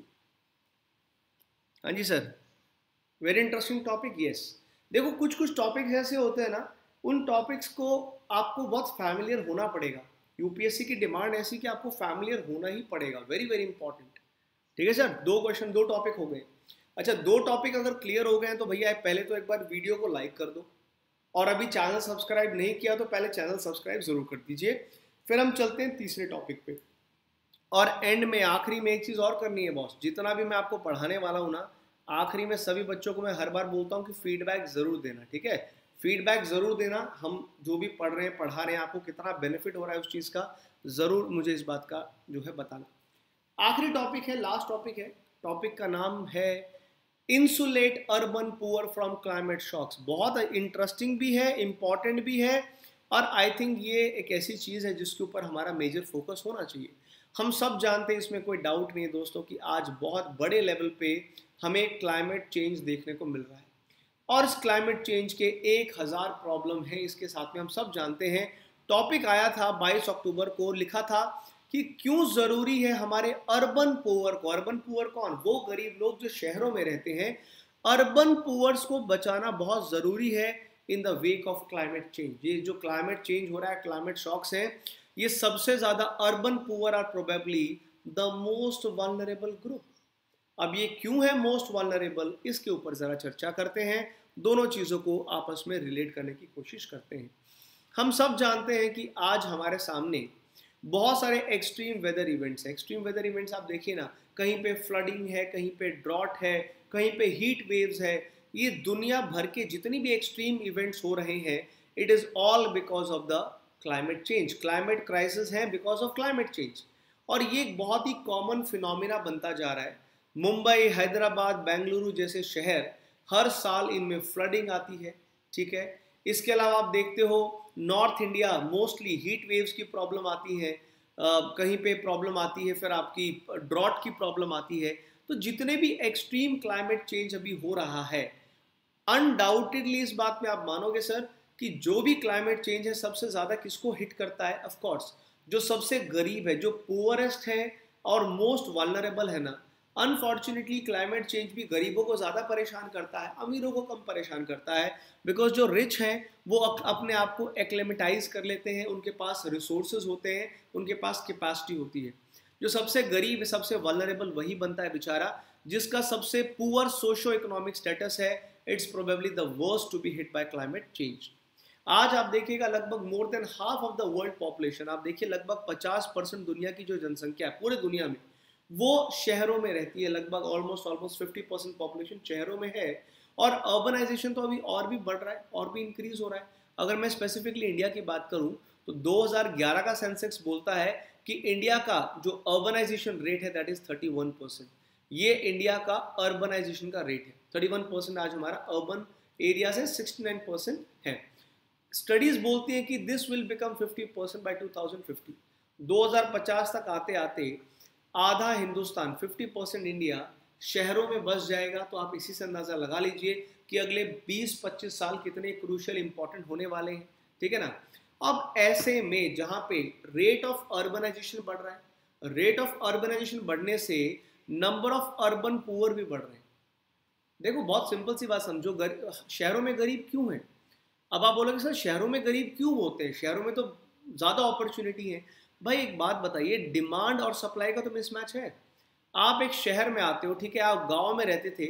हाँ जी sir, very interesting topic. Yes, देखो कुछ टॉपिक्स ऐसे होते हैं ना, उन टॉपिक्स को आपको बहुत फैमिलियर होना पड़ेगा। यूपीएससी की डिमांड ऐसी कि आपको फैमिलियर होना ही पड़ेगा। Very very important. ठीक है सर, 2 क्वेश्चन 2 टॉपिक हो गए। अच्छा, 2 टॉपिक अगर क्लियर हो गए हैं तो भैया पहले तो एक बार वीडियो को लाइक कर दो, और अभी चैनल सब्सक्राइब नहीं किया तो पहले चैनल सब्सक्राइब जरूर कर दीजिए। फिर हम चलते हैं तीसरे टॉपिक पे। और एंड में आखिरी में एक चीज़ और करनी है बॉस, जितना भी मैं आपको पढ़ाने वाला हूँ ना, आखिरी में सभी बच्चों को मैं हर बार बोलता हूँ कि फीडबैक ज़रूर देना। ठीक है, फीडबैक ज़रूर देना। हम जो भी पढ़ रहे हैं, पढ़ा रहे हैं, आपको कितना बेनिफिट हो रहा है उस चीज़ का, ज़रूर मुझे इस बात का जो है बताना। आखिरी टॉपिक है, लास्ट टॉपिक है। टॉपिक का नाम है insulate urban poor from climate shocks. बहुत इंटरेस्टिंग भी है, इंपॉर्टेंट भी है, और आई थिंक ये एक ऐसी चीज़ है जिसके ऊपर हमारा मेजर फोकस होना चाहिए। हम सब जानते हैं, इसमें कोई डाउट नहीं है दोस्तों, कि आज बहुत बड़े लेवल पे हमें क्लाइमेट चेंज देखने को मिल रहा है, और इस क्लाइमेट चेंज के 1000 प्रॉब्लम है इसके साथ में, हम सब जानते हैं। टॉपिक आया था 22 अक्टूबर को, लिखा था कि क्यों ज़रूरी है हमारे अर्बन पुअर को। अर्बन पुअर कौन? वो गरीब लोग जो शहरों में रहते हैं। अर्बन पुअर्स को बचाना बहुत ज़रूरी है in the wake of climate change. ये जो क्लाइमेट चेंज हो रहा है, क्लाइमेट शॉक्स हैं, ये सबसे ज़्यादा urban poor are probably the most vulnerable group. अब ये क्यों है मोस्ट वल्नरेबल, इसके ऊपर ज़रा चर्चा करते हैं। दोनों चीज़ों को आपस में रिलेट करने की कोशिश करते हैं। हम सब जानते हैं कि आज हमारे सामने बहुत सारे एक्सट्रीम वेदर इवेंट्स हैं। एक्सट्रीम वेदर इवेंट्स आप देखिए ना, कहीं पे फ्लडिंग है, कहीं पे ड्रॉट है, कहीं पे हीट वेव्स है। ये दुनिया भर के जितनी भी एक्सट्रीम इवेंट्स हो रहे हैं, it is all because of the climate change. Climate crisis है बिकॉज ऑफ क्लाइमेट चेंज, और ये एक बहुत ही कॉमन फिनोमिना बनता जा रहा है। मुंबई, हैदराबाद, बेंगलुरु जैसे शहर, हर साल इनमें फ्लडिंग आती है। ठीक है, इसके अलावा आप देखते हो north India mostly heat waves की प्रॉब्लम आती है, कहीं पे प्रॉब्लम आती है, फिर आपकी ड्रॉट की प्रॉब्लम आती है। तो जितने भी एक्सट्रीम क्लाइमेट चेंज अभी हो रहा है, अनडाउटेडली इस बात में आप मानोगे सर कि जो भी क्लाइमेट चेंज है सबसे ज़्यादा किसको हिट करता है? ऑफ कोर्स जो सबसे गरीब है, जो पुअरेस्ट है और मोस्ट वल्नरेबल है ना। अनफॉर्चुनेटली क्लाइमेट चेंज भी गरीबों को ज़्यादा परेशान करता है, अमीरों को कम परेशान करता है। बिकॉज जो रिच हैं वो अपने आप को एक्लेमेटाइज कर लेते हैं, उनके पास रिसोर्सेज होते हैं, उनके पास कैपेसिटी होती है। जो सबसे गरीब है, सबसे वल्नरेबल वही बनता है बेचारा, जिसका सबसे पुअर सोशो इकोनॉमिक स्टेटस है। It's probably the worst to be hit by climate change. आज आप देखिएगा लगभग more than half of the world population, आप देखिए लगभग 50% दुनिया की जो जनसंख्या है पूरे दुनिया में, वो शहरों में रहती है। लगभग ऑलमोस्ट 50% पॉपुलेशन शहरों में है, और अर्बनाइजेशन तो अभी और भी बढ़ रहा है और भी इंक्रीज हो रहा है। अगर मैं स्पेसिफिकली इंडिया की बात करूं तो 2011 का सेंसेक्स बोलता है कि इंडिया का जो अर्बनाइजेशन रेट है दैट इज 31%। ये इंडिया का अर्बनाइजेशन का रेट है 31%। आज हमारा अर्बन एरिया से 69% है। स्टडीज बोलती हैं कि दिस विल बिकम 50% बाय 2050। 2050 तक आते आते आधा हिंदुस्तान 50% इंडिया शहरों में बस जाएगा। तो आप इसी से अंदाजा लगा लीजिए कि अगले 20-25 साल कितने क्रूशियल इंपॉर्टेंट होने वाले हैं, ठीक है ना। अब ऐसे में जहां पे रेट ऑफ अर्बनाइजेशन बढ़ रहा है, रेट ऑफ अर्बनाइजेशन बढ़ने से नंबर ऑफ अर्बन पुअर भी बढ़ रहे हैं। देखो बहुत सिंपल सी बात समझो, शहरों में गरीब क्यों हैं? अब आप बोलोगे सर शहरों में गरीब क्यों होते हैं, शहरों में तो ज़्यादा अपॉर्चुनिटी है। भाई एक बात बताइए, डिमांड और सप्लाई का तो मिसमैच है। आप एक शहर में आते हो, ठीक है, आप गांव में रहते थे,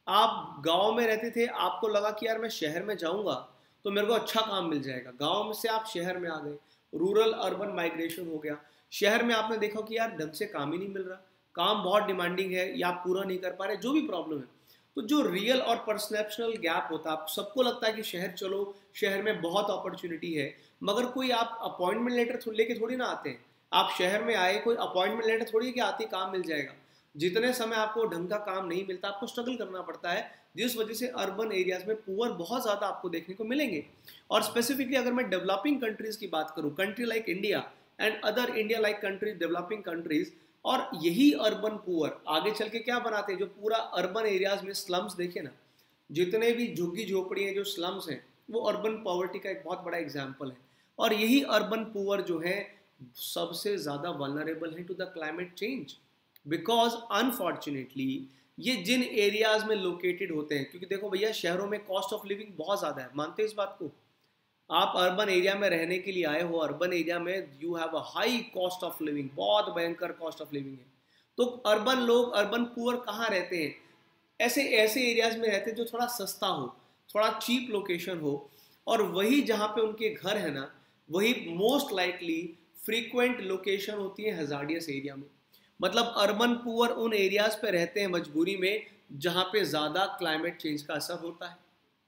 आपको लगा कि यार मैं शहर में जाऊंगा तो मेरे को अच्छा काम मिल जाएगा। गांव से आप शहर में आ गए, रूरल अर्बन माइग्रेशन हो गया। शहर में आपने देखा कि यार ढंग से काम ही नहीं मिल रहा, काम बहुत डिमांडिंग है या आप पूरा नहीं कर पा रहे, जो भी प्रॉब्लम है। तो जो रियल और परसेप्शनल गैप होता है, सबको लगता है कि शहर चलो, शहर में बहुत अपॉर्चुनिटी है, मगर कोई आप अपॉइंटमेंट लेटर लेके थोड़ी ना आते हैं। आप शहर में आए, कोई अपॉइंटमेंट लेटर थोड़ी कि आते काम मिल जाएगा। जितने समय आपको ढंग का काम नहीं मिलता, आपको स्ट्रगल करना पड़ता है, जिस वजह से अर्बन एरियाज में पुअर बहुत ज़्यादा आपको देखने को मिलेंगे। और स्पेसिफिकली अगर मैं डेवलपिंग कंट्रीज की बात करूँ, country like India and other India like countries, developing countries, और यही अर्बन पुअर आगे चल के क्या बनाते हैं, जो पूरा अर्बन एरियाज में स्लम्स देखे ना, जितने भी झुग्गी झोपड़ी हैं, जो स्लम्स हैं, वो अर्बन पॉवर्टी का एक बहुत बड़ा एग्जाम्पल है। और यही अर्बन पुअर जो है सबसे ज़्यादा वल्नरेबल है to the climate change, because unfortunately ये जिन एरियाज में लोकेटेड होते हैं, क्योंकि देखो भैया शहरों में कॉस्ट ऑफ लिविंग बहुत ज़्यादा है, मानते हैं इस बात को। आप अर्बन एरिया में रहने के लिए आए हो, अर्बन एरिया में you have a high cost of living, बहुत भयंकर कॉस्ट ऑफ लिविंग है। तो अर्बन लोग, अर्बन पुअर कहाँ रहते हैं? ऐसे ऐसे एरियाज में रहते हैं जो थोड़ा सस्ता हो, थोड़ा चीप लोकेशन हो, और वही जहाँ पे उनके घर है ना, वही मोस्ट लाइकली फ्रीक्वेंट लोकेशन होती है हजार्डियस एरिया में। मतलब अर्बन पुअर उन एरियाज पे रहते हैं मजबूरी में जहाँ पे ज़्यादा क्लाइमेट चेंज का असर होता है।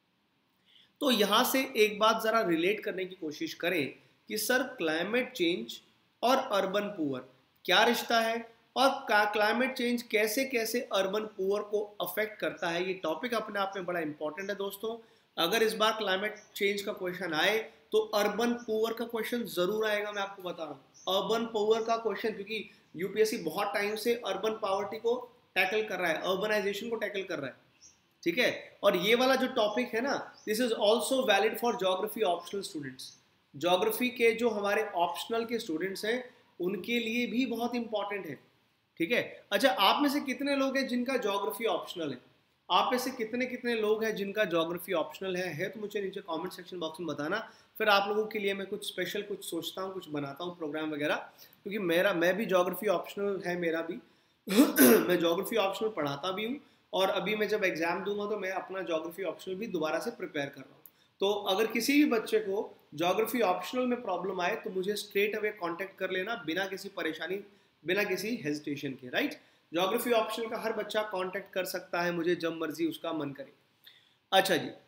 तो यहाँ से एक बात ज़रा रिलेट करने की कोशिश करें कि सर क्लाइमेट चेंज और अर्बन पुअर क्या रिश्ता है, और क्लाइमेट चेंज कैसे कैसे अर्बन पुअर को अफेक्ट करता है। ये टॉपिक अपने आप में बड़ा इंपॉर्टेंट है दोस्तों। अगर इस बार क्लाइमेट चेंज का क्वेश्चन आए तो अर्बन पुअर का क्वेश्चन जरूर आएगा, मैं आपको बता रहा हूँ। अर्बन पुअर का क्वेश्चन, क्योंकि यूपीएससी बहुत टाइम से अर्बन पॉवर्टी को टैकल कर रहा है, अर्बनाइजेशन को टैकल कर रहा है, ठीक है। और ये वाला जो टॉपिक है ना, this is also valid for geography optional students. Geography के जो हमारे ऑप्शनल के स्टूडेंट्स हैं उनके लिए भी बहुत इंपॉर्टेंट है, ठीक है। अच्छा, आप में से कितने लोग हैं जिनका ज्योग्राफी ऑप्शनल है? आप में से कितने कितने लोग हैं जिनका ज्योग्राफी ऑप्शनल है तो मुझे नीचे कमेंट सेक्शन बॉक्स में बताना। फिर आप लोगों के लिए मैं कुछ स्पेशल कुछ सोचता हूँ, कुछ बनाता हूँ प्रोग्राम वगैरह, क्योंकि मैं भी ज्योग्राफी ऑप्शनल है, मेरा भी मैं ज्योग्राफी ऑप्शनल पढ़ाता भी हूँ, और अभी मैं जब एग्जाम दूंगा तो मैं अपना ज्योग्राफी ऑप्शनल भी दोबारा से प्रिपेयर कर रहा हूँ। तो अगर किसी भी बच्चे को ज्योग्राफी ऑप्शनल में प्रॉब्लम आए तो मुझे स्ट्रेट अवे कांटेक्ट कर लेना, बिना किसी परेशानी, बिना किसी हेजिटेशन के, राइट। ज्योग्राफी ऑप्शनल का हर बच्चा कांटेक्ट कर सकता है मुझे जब मर्जी उसका मन करे। अच्छा जी,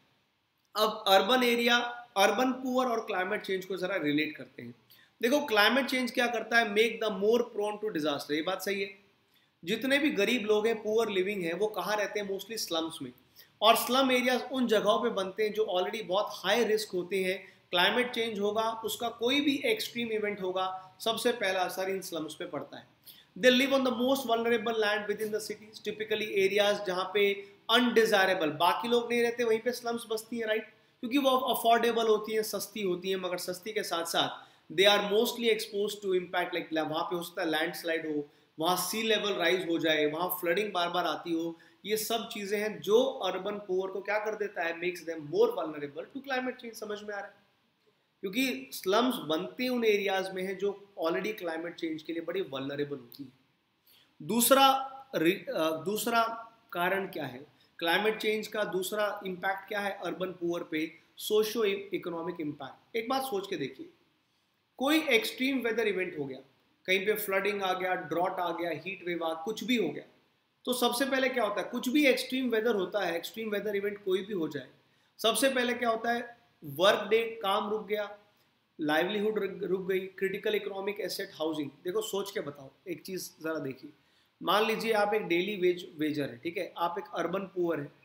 अब अर्बन एरिया, अर्बन पुअर और क्लाइमेट चेंज को जरा रिलेट करते हैं। देखो क्लाइमेट चेंज क्या करता है, make the more prone to disaster. ये बात सही है। जितने भी गरीब लोग हैं, पुअर लिविंग है, वो कहाँ रहते हैं? मोस्टली स्लम्स में। और स्लम एरियाज उन जगहों पे बनते हैं जो ऑलरेडी बहुत हाई रिस्क होते हैं। क्लाइमेट चेंज होगा, उसका कोई भी एक्सट्रीम इवेंट होगा, सबसे पहला असर इन स्लम्स पे पड़ता है। They live on the most vulnerable land within the cities, typically areas जहाँ पे अनडिजायरेबल बाकी लोग नहीं रहते, वहीं पे स्लम्स बसती हैं, राइट। क्योंकि वो अफोर्डेबल होती हैं, सस्ती होती हैं, मगर सस्ती के साथ साथ they are mostly expose to impact, like वहाँ पे हो सकता है लैंडस्लाइड हो, वहाँ सी लेवल राइज हो जाए, वहाँ फ्लडिंग बार बार आती हो। ये सब चीज़ें हैं जो अर्बन पुअर को क्या कर देता है, makes them more vulnerable to climate change. समझ में आ रहा है? क्योंकि स्लम्स बनते उन एरियाज में हैं जो ऑलरेडी क्लाइमेट चेंज के लिए बड़ी वल्नरेबल होती है। दूसरा कारण क्या है क्लाइमेट चेंज का? दूसरा इम्पैक्ट क्या है अर्बन पुअर पे? Socio economic impact. एक बात सोच के देखिए, कोई एक्सट्रीम वेदर इवेंट हो गया, कहीं पे फ्लडिंग आ गया, ड्रॉट आ गया, हीट वेव आ, कुछ भी हो गया, तो सबसे पहले क्या होता है? कुछ भी एक्सट्रीम वेदर होता है, एक्सट्रीम वेदर इवेंट कोई भी हो जाए, सबसे पहले क्या होता है? वर्क डे, काम रुक गया, लाइवलीहुड रुक गई, क्रिटिकल इकोनॉमिक एसेट हाउसिंग। देखो सोच के बताओ एक चीज़ ज़रा देखिए, मान लीजिए आप एक डेली वेजर है, ठीक है, आप एक अर्बन पुअर है,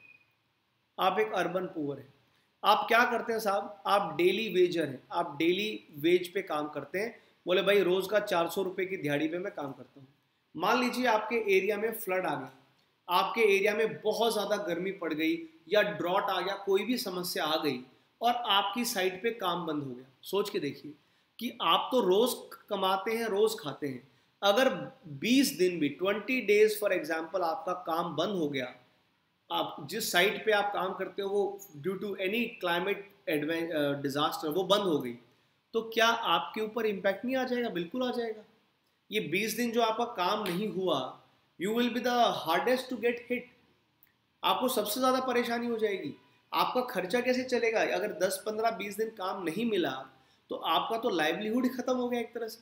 आप एक अर्बन पुअर है, आप क्या करते हैं साहब, आप डेली वेजर हैं, आप डेली वेज पे काम करते हैं, बोले भाई रोज़ का 400 रुपये की दिहाड़ी पे मैं काम करता हूँ। मान लीजिए आपके एरिया में फ्लड आ गया, आपके एरिया में बहुत ज़्यादा गर्मी पड़ गई या ड्रॉट आ गया, कोई भी समस्या आ गई और आपकी साइड पे काम बंद हो गया। सोच के देखिए कि आप तो रोज़ कमाते हैं, रोज़ खाते हैं, अगर 20 दिन भी 20 डेज फॉर एग्जाम्पल आपका काम बंद हो गया, आप जिस साइट पे आप काम करते हो वो due to any climate disaster वो बंद हो गई, तो क्या आपके ऊपर इम्पैक्ट नहीं आ जाएगा? बिल्कुल आ जाएगा। ये 20 दिन जो आपका काम नहीं हुआ, you will be the hardest to get hit. आपको सबसे ज़्यादा परेशानी हो जाएगी। आपका खर्चा कैसे चलेगा? अगर 10, 15, 20 दिन काम नहीं मिला तो आपका तो लाइवलीहुड ही खत्म हो गया एक तरह से।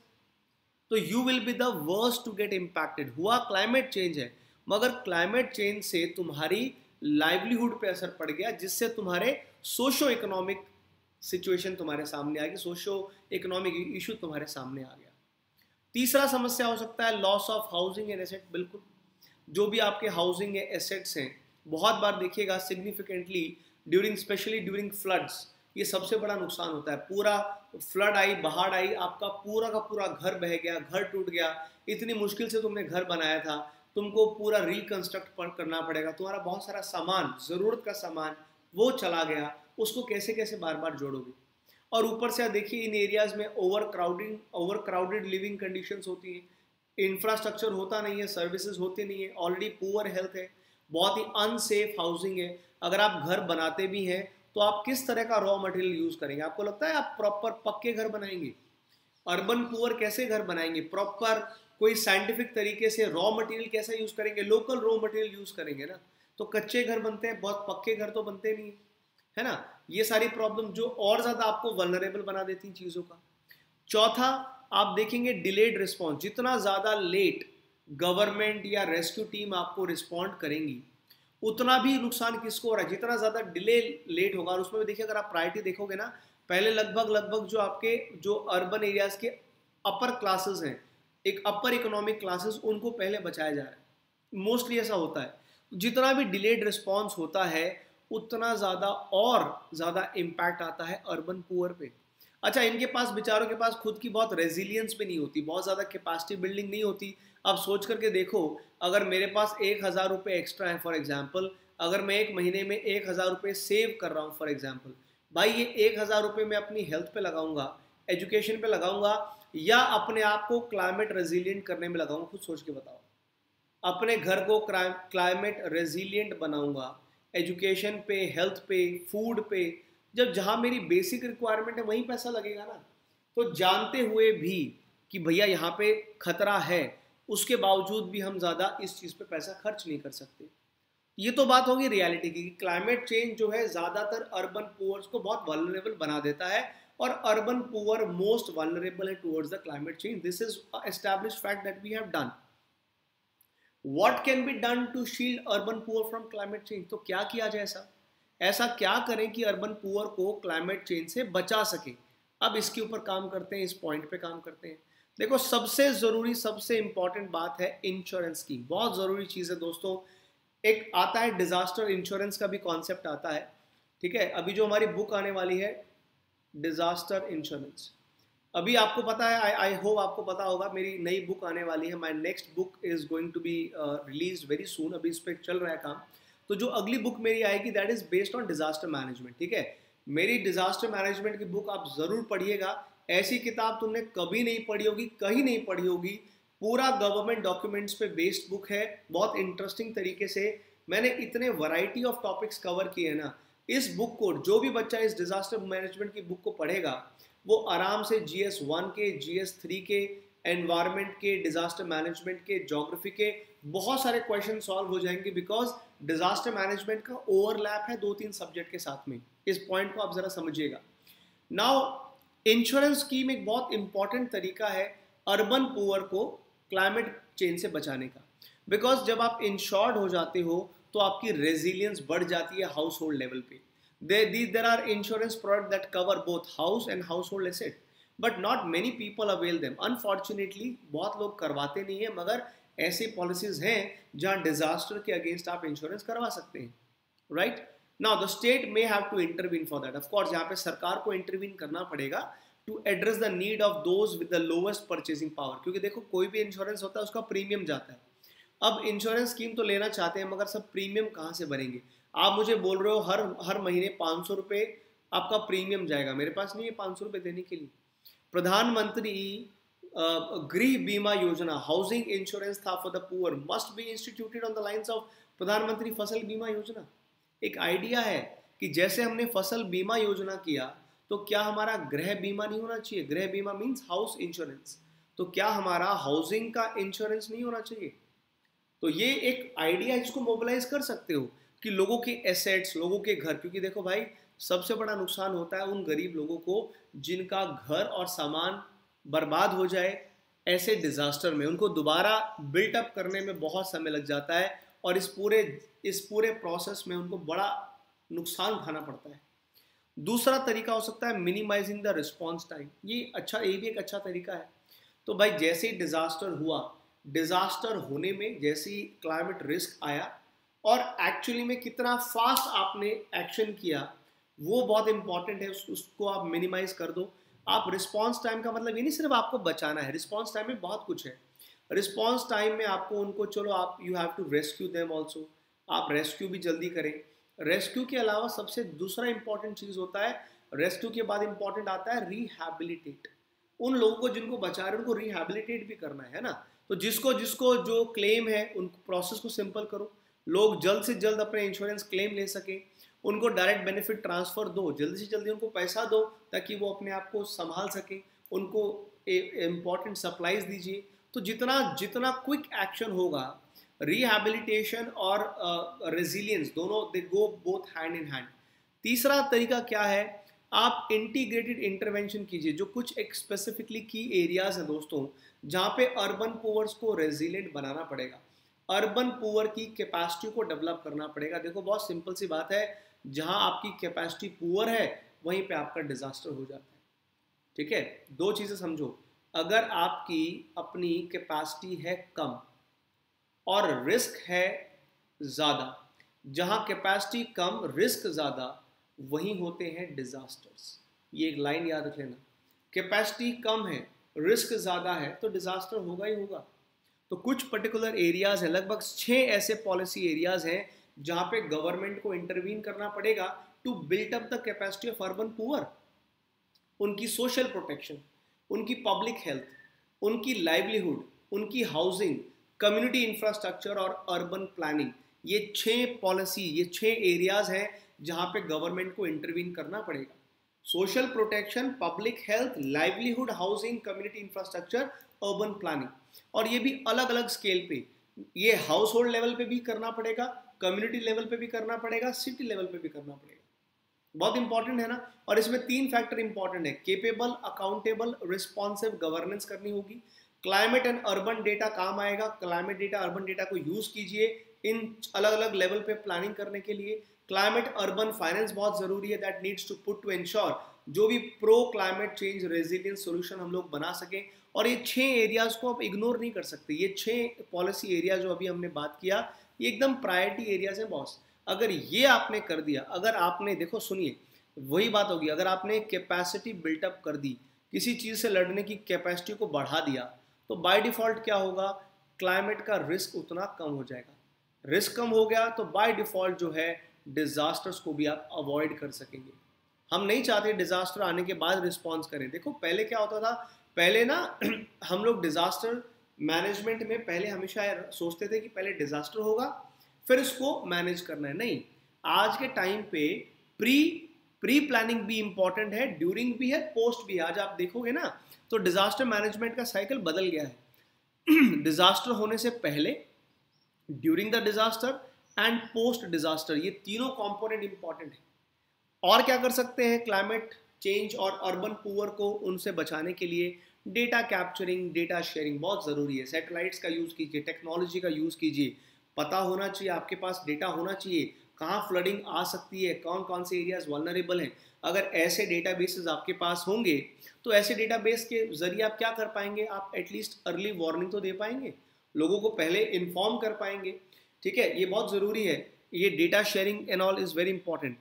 तो you will be the worst to get impacted. हुआ क्लाइमेट चेंज है, मगर क्लाइमेट चेंज से तुम्हारी लाइवलीहुड पे असर पड़ गया, जिससे तुम्हारे सोशो इकोनॉमिक सिचुएशन तुम्हारे सामने आ गई, सोशो इकोनॉमिक इशू तुम्हारे सामने आ गया। तीसरा समस्या हो सकता है loss of housing and asset. बिल्कुल, जो भी आपके हाउसिंग है, एसेट्स हैं, बहुत बार देखिएगा significantly during, specially during floods, ये सबसे बड़ा नुकसान होता है। पूरा फ्लड आई, बाढ़ आई, आपका पूरा का पूरा घर बह गया, घर टूट गया, इतनी मुश्किल से तुमने घर बनाया था, तुमको पूरा रिकंस्ट्रक्ट करना पड़ेगा, तुम्हारा बहुत सारा सामान, ज़रूरत का सामान वो चला गया, उसको कैसे कैसे बार बार जोड़ोगे। और ऊपर से देखिए इन एरियाज में ओवर क्राउडेड लिविंग कंडीशंस होती हैं, इंफ्रास्ट्रक्चर होता नहीं है, सर्विसेज होते नहीं है, ऑलरेडी पुअर हेल्थ है, बहुत ही अनसेफ हाउसिंग है। अगर आप घर बनाते भी हैं तो आप किस तरह का रॉ मटेरियल यूज़ करेंगे? आपको लगता है आप प्रॉपर पक्के घर बनाएंगे? अर्बन पुअर कैसे घर बनाएंगे? प्रॉपर कोई साइंटिफिक तरीके से रॉ मटेरियल कैसा यूज़ करेंगे? लोकल रॉ मटेरियल यूज़ करेंगे ना। तो कच्चे घर बनते हैं, बहुत पक्के घर तो बनते नहीं है ना। ये सारी प्रॉब्लम जो और ज़्यादा आपको वल्नरेबल बना देती हैं चीज़ों का। चौथा, आप देखेंगे डिलेड रिस्पॉन्स। जितना ज़्यादा लेट गवर्नमेंट या रेस्क्यू टीम आपको रिस्पॉन्ड करेंगी, उतना भी नुकसान किसको हो रहा है? जितना ज़्यादा डिले लेट होगा। और उसमें भी देखिए, अगर आप प्रायोरिटी देखोगे ना, पहले लगभग जो आपके जो अर्बन एरियाज़ के अपर क्लासेस हैं, एक अपर इकोनॉमिक क्लासेस, उनको पहले बचाया जा रहा है। मोस्टली ऐसा होता है। जितना भी डिलेड रिस्पॉन्स होता है उतना ज़्यादा और ज़्यादा इम्पैक्ट आता है अर्बन पुअर पे। अच्छा, इनके पास, बेचारों के पास खुद की बहुत रेजिलियंस भी नहीं होती, बहुत ज़्यादा कैपेसिटी बिल्डिंग नहीं होती। अब सोच करके देखो, अगर मेरे पास 1,000 रुपये एक्स्ट्रा है फॉर एग्जांपल, अगर मैं एक महीने में 1,000 रुपये सेव कर रहा हूँ फॉर एग्जांपल, भाई ये 1,000 रुपये मैं अपनी हेल्थ पे लगाऊंगा, एजुकेशन पे लगाऊंगा, या अपने आप को क्लाइमेट रेजिलियंट करने में लगाऊंगा? खुद सोच के बताओ। अपने घर को क्लाइमेट रेजिलियंट बनाऊंगा, एजुकेशन पे, हेल्थ पे, फूड पे, जब जहाँ मेरी बेसिक रिक्वायरमेंट है वहीं पैसा लगेगा ना। तो जानते हुए भी कि भैया यहाँ पे खतरा है, उसके बावजूद भी हम ज़्यादा इस चीज़ पे पैसा खर्च नहीं कर सकते। ये तो बात होगी रियलिटी की। क्लाइमेट चेंज जो है ज़्यादातर अर्बन पुअर्स को बहुत वल्नरेबल बना देता है, और अर्बन पुअर मोस्ट वल्नरेबल है towards the climate change. This is established fact that we have done. What can be done to shield urban poor from climate change? तो क्या किया जाए ऐसा क्या करें कि अर्बन पुअर को क्लाइमेट चेंज से बचा सके? अब इसके ऊपर काम करते हैं, इस पॉइंट पे काम करते हैं। देखो, सबसे ज़रूरी, सबसे इंपॉर्टेंट बात है इंश्योरेंस की। बहुत ज़रूरी चीज़ है दोस्तों। एक आता है डिजास्टर इंश्योरेंस का भी कॉन्सेप्ट आता है, ठीक है। अभी जो हमारी बुक आने वाली है डिजास्टर इंश्योरेंस, अभी आपको पता है, आई होप आपको पता होगा, मेरी नई बुक आने वाली है। My next book is going to be release very soon. अभी इस पर चल रहा है काम। तो जो अगली बुक मेरी आएगी that is based on disaster management, ठीक है। मेरी डिजास्टर मैनेजमेंट की बुक आप जरूर पढ़िएगा। ऐसी किताब तुमने कभी नहीं पढ़ी होगी, कहीं नहीं पढ़ी होगी। पूरा गवर्नमेंट डॉक्यूमेंट्स पे बेस्ड बुक है, बहुत इंटरेस्टिंग तरीके से मैंने इतने वैरायटी ऑफ टॉपिक्स कवर किए ना। इस बुक को जो भी बच्चा इस डिजास्टर मैनेजमेंट की बुक को पढ़ेगा, वो आराम से GS1 के, GS3 के, एनवायरनमेंट के, डिजास्टर मैनेजमेंट के, ज्योग्राफी के बहुत सारे क्वेश्चन सॉल्व हो जाएंगे, बिकॉज डिजास्टर मैनेजमेंट का ओवरलैप है 2-3 सब्जेक्ट के साथ में। इस पॉइंट को आप जरा समझिएगा। नाउ, इंश्योरेंस स्कीम एक बहुत इंपॉर्टेंट तरीका है अर्बन पुअर को क्लाइमेट चेंज से बचाने का, बिकॉज जब आप इंश्योर्ड हो जाते हो तो आपकी रेजिलियंस बढ़ जाती है हाउस होल्ड लेवल पे। There are insurance products that cover both house and household asset. But not many people avail them. Unfortunately बहुत लोग करवाते नहीं है, मगर ऐसे पॉलिसीज हैं जहां डिजास्टर के अगेंस्ट आप इंश्योरेंस करवा सकते हैं, right. Now the state may have to intervene for that. Of course यहाँ पे सरकार को इंटरवीन करना पड़ेगा to address the need of those with the lowest purchasing power, क्योंकि देखो कोई भी इंश्योरेंस होता है उसका प्रीमियम जाता है। अब इंश्योरेंस स्कीम तो लेना चाहते हैं, मगर सब प्रीमियम कहाँ से भरेंगे? आप मुझे बोल रहे हो हर महीने 500 रुपये आपका प्रीमियम जाएगा, मेरे पास नहीं है 500 रुपये देने के लिए। प्रधानमंत्री गृह बीमा योजना, हाउसिंग इंश्योरेंस था for the poor, must be instituted on the lines of प्रधानमंत्री फसल बीमा योजना। एक आइडिया है कि जैसे हमने फसल बीमा योजना किया, तो क्या हमारा गृह बीमा नहीं होना चाहिए? गृह बीमा मीन्स हाउस इंश्योरेंस। तो क्या हमारा हाउसिंग का इंश्योरेंस नहीं होना चाहिए? तो ये एक आइडिया है जिसको मोबिलाइज कर सकते हो कि लोगों के एसेट्स, लोगों के घर, क्योंकि देखो भाई सबसे बड़ा नुकसान होता है उन गरीब लोगों को जिनका घर और सामान बर्बाद हो जाए ऐसे डिजास्टर में। उनको दोबारा बिल्टअप करने में बहुत समय लग जाता है और इस पूरे प्रोसेस में उनको बड़ा नुकसान उठाना पड़ता है। दूसरा तरीका हो सकता है मिनिमाइजिंग द रिस्पॉन्स टाइम। ये भी एक अच्छा तरीका है। तो भाई जैसे ही डिजास्टर हुआ, डिजास्टर होने में जैसे ही क्लाइमेट रिस्क आया और एक्चुअली में कितना फास्ट आपने एक्शन किया, वो बहुत इंपॉर्टेंट है। उसको आप मिनिमाइज कर दो। आप रिस्पॉन्स टाइम का मतलब ये नहीं सिर्फ आपको बचाना है, रिस्पॉन्स टाइम में बहुत कुछ है। रिस्पॉन्स टाइम में आपको उनको, चलो आप you have to rescue them also, आप रेस्क्यू भी जल्दी करें। रेस्क्यू के अलावा सबसे दूसरा इंपॉर्टेंट चीज होता है, रेस्क्यू के बाद इंपॉर्टेंट आता है रिहैबिलिटेट। उन लोगों को जिनको बचा रहे हैं उनको रिहैबिलिटेट भी करना है ना। तो जिसको जिसको जो क्लेम है उन प्रोसेस को सिंपल करो, लोग जल्द से जल्द अपने इंश्योरेंस क्लेम ले सके। उनको डायरेक्ट बेनिफिट ट्रांसफर दो, जल्दी से जल्दी उनको पैसा दो ताकि वो अपने आप को संभाल सके। उनको इम्पॉर्टेंट सप्लाईज दीजिए। तो जितना जितना क्विक एक्शन होगा, रिहैबिलिटेशन और रेजिलियंस दोनों they go both hand in hand. तीसरा तरीका क्या है, आप इंटीग्रेटेड इंटरवेंशन कीजिए। जो कुछ एक स्पेसिफिकली की एरियाज हैं दोस्तों जहाँ पे अर्बन पुअर्स को रेजिलेंट बनाना पड़ेगा, अर्बन पुअर की कैपेसिटी को डेवलप करना पड़ेगा। देखो बहुत सिंपल सी बात है, जहाँ आपकी कैपेसिटी पुअर है वहीं पे आपका डिजास्टर हो जाता है, ठीक है। दो चीजें समझो, अगर आपकी अपनी कैपेसिटी है कम और रिस्क है ज़्यादा, जहाँ कैपेसिटी कम रिस्क ज़्यादा वहीं होते हैं डिजास्टर्स। ये एक लाइन याद रख लेना, कैपेसिटी कम है रिस्क ज़्यादा है तो डिजास्टर होगा ही होगा। तो कुछ पर्टिकुलर एरियाज हैं, लगभग 6 ऐसे पॉलिसी एरियाज हैं जहाँ पे गवर्नमेंट को इंटरवीन करना पड़ेगा to built up the capacity of urban poor. उनकी सोशल प्रोटेक्शन, उनकी पब्लिक हेल्थ, उनकी लाइवलीहुड, उनकी हाउसिंग, कम्युनिटी इंफ्रास्ट्रक्चर और अर्बन प्लानिंग। ये 6 पॉलिसी, ये 6 एरियाज हैं जहाँ पे गवर्नमेंट को इंटरवीन करना पड़ेगा। Social protection, public health, livelihood, housing, community infrastructure, urban planning. और ये भी अलग अलग स्केल पे, ये हाउस होल्ड लेवल पे भी करना पड़ेगा, कम्युनिटी लेवल पे भी करना पड़ेगा, सिटी लेवल पे भी करना पड़ेगा। बहुत इंपॉर्टेंट है ना। और इसमें 3 फैक्टर इंपॉर्टेंट है, केपेबल, अकाउंटेबल, रिस्पॉन्सिव गवर्नेंस करनी होगी। क्लाइमेट एंड अर्बन डेटा काम आएगा, क्लाइमेट डेटा, अर्बन डेटा को यूज कीजिए इन अलग अलग लेवल पे प्लानिंग करने के लिए। क्लाइमेट अर्बन फाइनेंस बहुत जरूरी है, that needs to put to ensure जो भी pro climate change resilience solution हम लोग बना सकें। और ये 6 एरियाज को आप इग्नोर नहीं कर सकते। ये 6 पॉलिसी एरिया जो अभी हमने बात किया, ये एकदम प्रायोरिटी एरियाज हैं बॉस। अगर ये आपने कर दिया, अगर आपने, देखो सुनिए, वही बात होगी, अगर आपने कैपेसिटी बिल्टअप कर दी, किसी चीज़ से लड़ने की कैपेसिटी को बढ़ा दिया, तो बाय डिफॉल्ट क्या होगा, क्लाइमेट का रिस्क उतना कम हो जाएगा। रिस्क कम हो गया तो बाय डिफॉल्ट जो है डिजास्टर्स को भी आप अवॉइड कर सकेंगे। हम नहीं चाहते डिजास्टर आने के बाद रिस्पॉन्स करें। देखो पहले क्या होता था, पहले ना हम लोग डिजास्टर मैनेजमेंट में पहले हमेशा सोचते थे कि पहले डिजास्टर होगा फिर इसको मैनेज करना है। नहीं, आज के टाइम पे प्री प्लानिंग भी इंपॉर्टेंट है, ड्यूरिंग भी है, पोस्ट भी है। आज आप देखोगे ना तो डिजास्टर मैनेजमेंट का साइकिल बदल गया है। डिजास्टर होने से पहले, during the disaster and post disaster, ये तीनों कंपोनेंट इंपॉर्टेंट है। और क्या कर सकते हैं क्लाइमेट चेंज और अर्बन पुअर को उनसे बचाने के लिए, डेटा कैप्चरिंग, डेटा शेयरिंग बहुत ज़रूरी है। सैटेलाइट्स का यूज़ कीजिए, टेक्नोलॉजी का यूज़ कीजिए, पता होना चाहिए, आपके पास डेटा होना चाहिए कहाँ फ्लडिंग आ सकती है, कौन कौन से एरियाज वल्नरेबल हैं, अगर ऐसे डेटाबेसेस आपके पास होंगे तो ऐसे डेटाबेस के जरिए आप क्या कर पाएंगे, आप एटलीस्ट अर्ली वार्निंग तो दे पाएंगे, लोगों को पहले इन्फॉर्म कर पाएंगे। ठीक है, ये बहुत ज़रूरी है। ये data sharing and all is very important.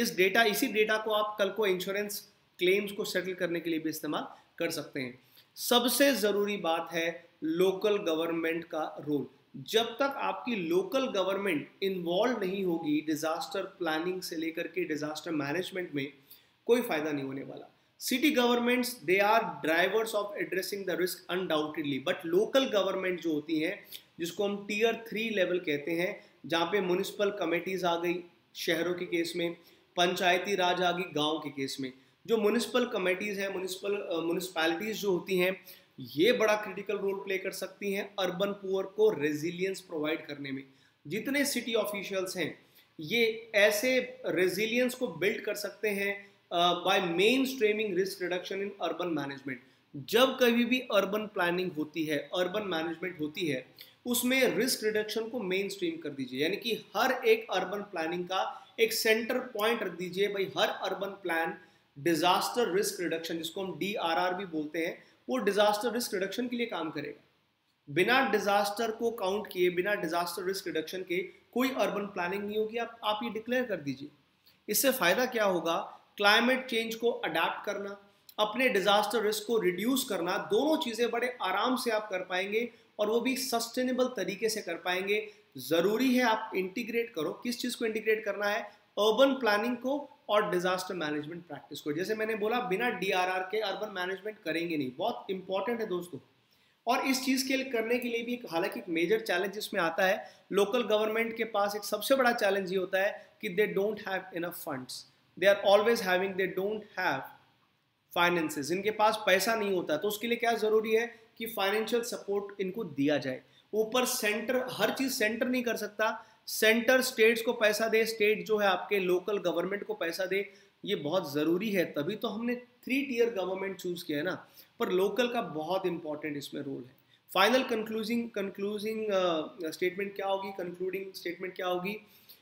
इसी डेटा को आप कल को इंश्योरेंस क्लेम्स को सेटल करने के लिए भी इस्तेमाल कर सकते हैं। सबसे ज़रूरी बात है लोकल गवर्नमेंट का रोल। जब तक आपकी लोकल गवर्नमेंट इन्वॉल्व नहीं होगी डिजास्टर प्लानिंग से लेकर के डिजास्टर मैनेजमेंट में, कोई फायदा नहीं होने वाला। City governments they are drivers of addressing the risk undoubtedly, but local government जो होती हैं, जिसको हम टीयर 3 लेवल कहते हैं, जहाँ पे म्यूनिसिपल कमेटीज आ गई शहरों के केस में, पंचायती राज आ गई गाँव के केस में, जो म्यूनिसिपल कमेटीज हैं, म्यूनिसिपैलिटीज जो होती हैं, ये बड़ा क्रिटिकल रोल प्ले कर सकती हैं अर्बन पुअर को रेजिलियंस प्रोवाइड करने में। जितने सिटी ऑफिशियल्स हैं ये ऐसे रेजिलियंस को बिल्ड कर सकते हैं by mainstreaming risk reduction in urban management. जब कभी भी अर्बन प्लानिंग होती है, अर्बन मैनेजमेंट होती है, उसमें रिस्क रिडक्शन को मेन स्ट्रीम कर दीजिए, यानी कि हर एक अर्बन प्लानिंग का एक सेंटर पॉइंट रख दीजिए। भाई हर urban plan disaster risk reduction, जिसको हम DRR भी बोलते हैं, वो डिजास्टर रिस्क रिडक्शन के लिए काम करेगा। बिना डिजास्टर को काउंट किए, बिना डिजास्टर रिस्क रिडक्शन के कोई अर्बन प्लानिंग नहीं होगी। आप ये डिक्लेयर कर दीजिए। इससे फायदा क्या होगा, क्लाइमेट चेंज को अडेप्ट करना, अपने डिजास्टर रिस्क को रिड्यूस करना, दोनों चीजें बड़े आराम से आप कर पाएंगे और वो भी सस्टेनेबल तरीके से कर पाएंगे। जरूरी है आप इंटीग्रेट करो। किस चीज को इंटीग्रेट करना है, अर्बन प्लानिंग को और डिजास्टर मैनेजमेंट प्रैक्टिस को। जैसे मैंने बोला, बिना DRR के अर्बन मैनेजमेंट करेंगे नहीं, बहुत इंपॉर्टेंट है दोस्तों। और इस चीज के लिए करने के लिए भी हालांकि एक मेजर चैलेंज इसमें आता है। लोकल गवर्नमेंट के पास एक सबसे बड़ा चैलेंज ये होता है कि they don't have enough funds, they are always having, they don't have finances, इनके पास पैसा नहीं होता। तो उसके लिए क्या जरूरी है कि फाइनेंशियल सपोर्ट इनको दिया जाए। ऊपर सेंटर हर चीज सेंटर नहीं कर सकता, सेंटर स्टेट्स को पैसा दे, स्टेट जो है आपके लोकल गवर्नमेंट को पैसा दे, ये बहुत ज़रूरी है। तभी तो हमने 3 टियर गवर्नमेंट चूज किया है ना। पर लोकल का बहुत इंपॉर्टेंट इसमें रोल है। फाइनल कंक्लूडिंग स्टेटमेंट क्या होगी, कंक्लूडिंग स्टेटमेंट क्या होगी?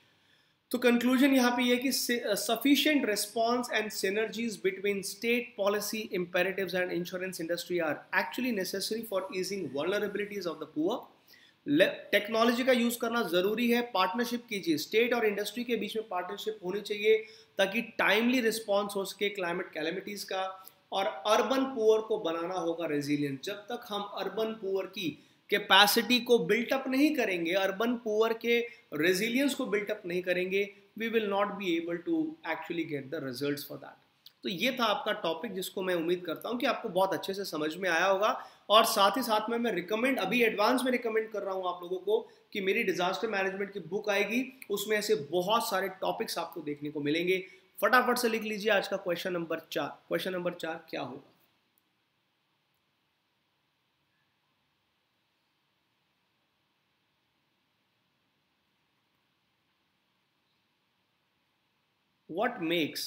तो कंक्लूजन यहाँ पे ये कि sufficient response and synergies between state policy imperatives and insurance industry are actually necessary for easing vulnerabilities of the poor. Technology का यूज करना जरूरी है, पार्टनरशिप कीजिए, स्टेट और इंडस्ट्री के बीच में पार्टनरशिप होनी चाहिए ताकि टाइमली रिस्पॉन्स हो सके क्लाइमेट कैलेमिटीज का। और अर्बन पुअर को बनाना होगा रेजिलियंट। जब तक हम अर्बन पुअर की कैपेसिटी को बिल्टअप नहीं करेंगे, अर्बन पुअर के रेजिलियंस को बिल्टअप नहीं करेंगे, we will not be able to actually get the results for that. तो ये था आपका टॉपिक, जिसको मैं उम्मीद करता हूँ कि आपको बहुत अच्छे से समझ में आया होगा। और साथ ही साथ में मैं अभी एडवांस में रिकमेंड कर रहा हूँ आप लोगों को कि मेरी डिजास्टर मैनेजमेंट की बुक आएगी, उसमें ऐसे बहुत सारे टॉपिक्स आपको देखने को मिलेंगे। फटाफट से लिख लीजिए आज का क्वेश्चन नंबर 4। क्वेश्चन नंबर 4 क्या होगा? What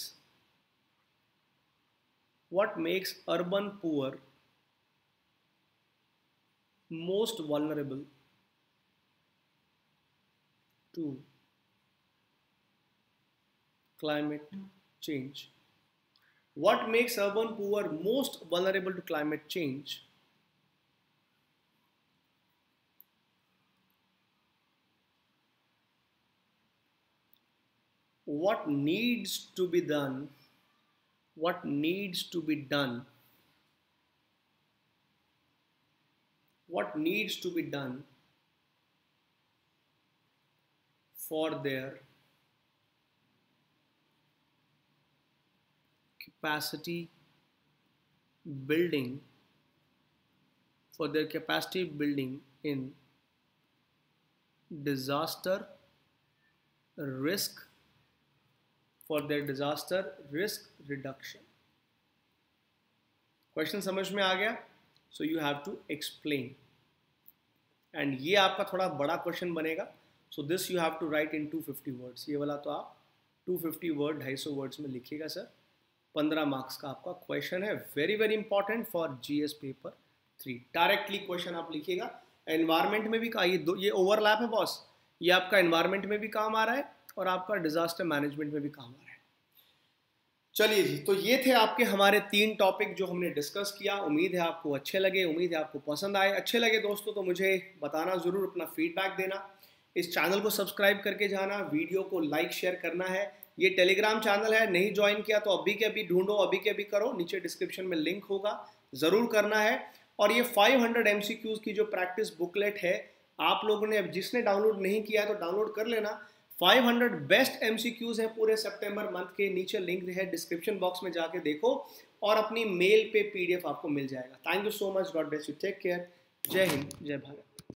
makes urban poor most vulnerable to climate change? What makes urban poor most vulnerable to climate change? What needs to be done? What needs to be done? What needs to be done for their capacity building, in disaster risk, for their disaster risk reduction? Question समझ में आ गया? So you have to explain, and ये आपका थोड़ा बड़ा question बनेगा। So this you have to write in 250 words. ये वाला तो आप 250 वर्ड 250 वर्ड्स में लिखिएगा सर। 15 मार्क्स का आपका क्वेश्चन है, very very important for GS paper 3। Directly question आप लिखिएगा। एनवायरमेंट में भी ये ओवरलैप है बॉस, ये आपका एनवायरमेंट में भी काम आ रहा है और आपका डिजास्टर मैनेजमेंट में भी काम आ रहा है। चलिए जी, तो ये थे आपके हमारे 3 टॉपिक जो हमने डिस्कस किया। उम्मीद है आपको अच्छे लगे, उम्मीद है आपको पसंद आए। अच्छे लगे दोस्तों तो मुझे बताना ज़रूर, अपना फीडबैक देना। इस चैनल को सब्सक्राइब करके जाना, वीडियो को लाइक शेयर करना है। ये टेलीग्राम चैनल है, नहीं ज्वाइन किया तो अभी के अभी ढूंढो, अभी के अभी करो, नीचे डिस्क्रिप्शन में लिंक होगा, ज़रूर करना है। और ये 500 MCQs की जो प्रैक्टिस बुकलेट है, आप लोगों ने जिसने डाउनलोड नहीं किया है तो डाउनलोड कर लेना। 500 बेस्ट MCQs हैं पूरे सितंबर मंथ के, नीचे लिंक है, डिस्क्रिप्शन बॉक्स में जाके देखो और अपनी मेल पे PDF आपको मिल जाएगा। Thank you so much, god bless you, take care, जय हिंद, जय भारत।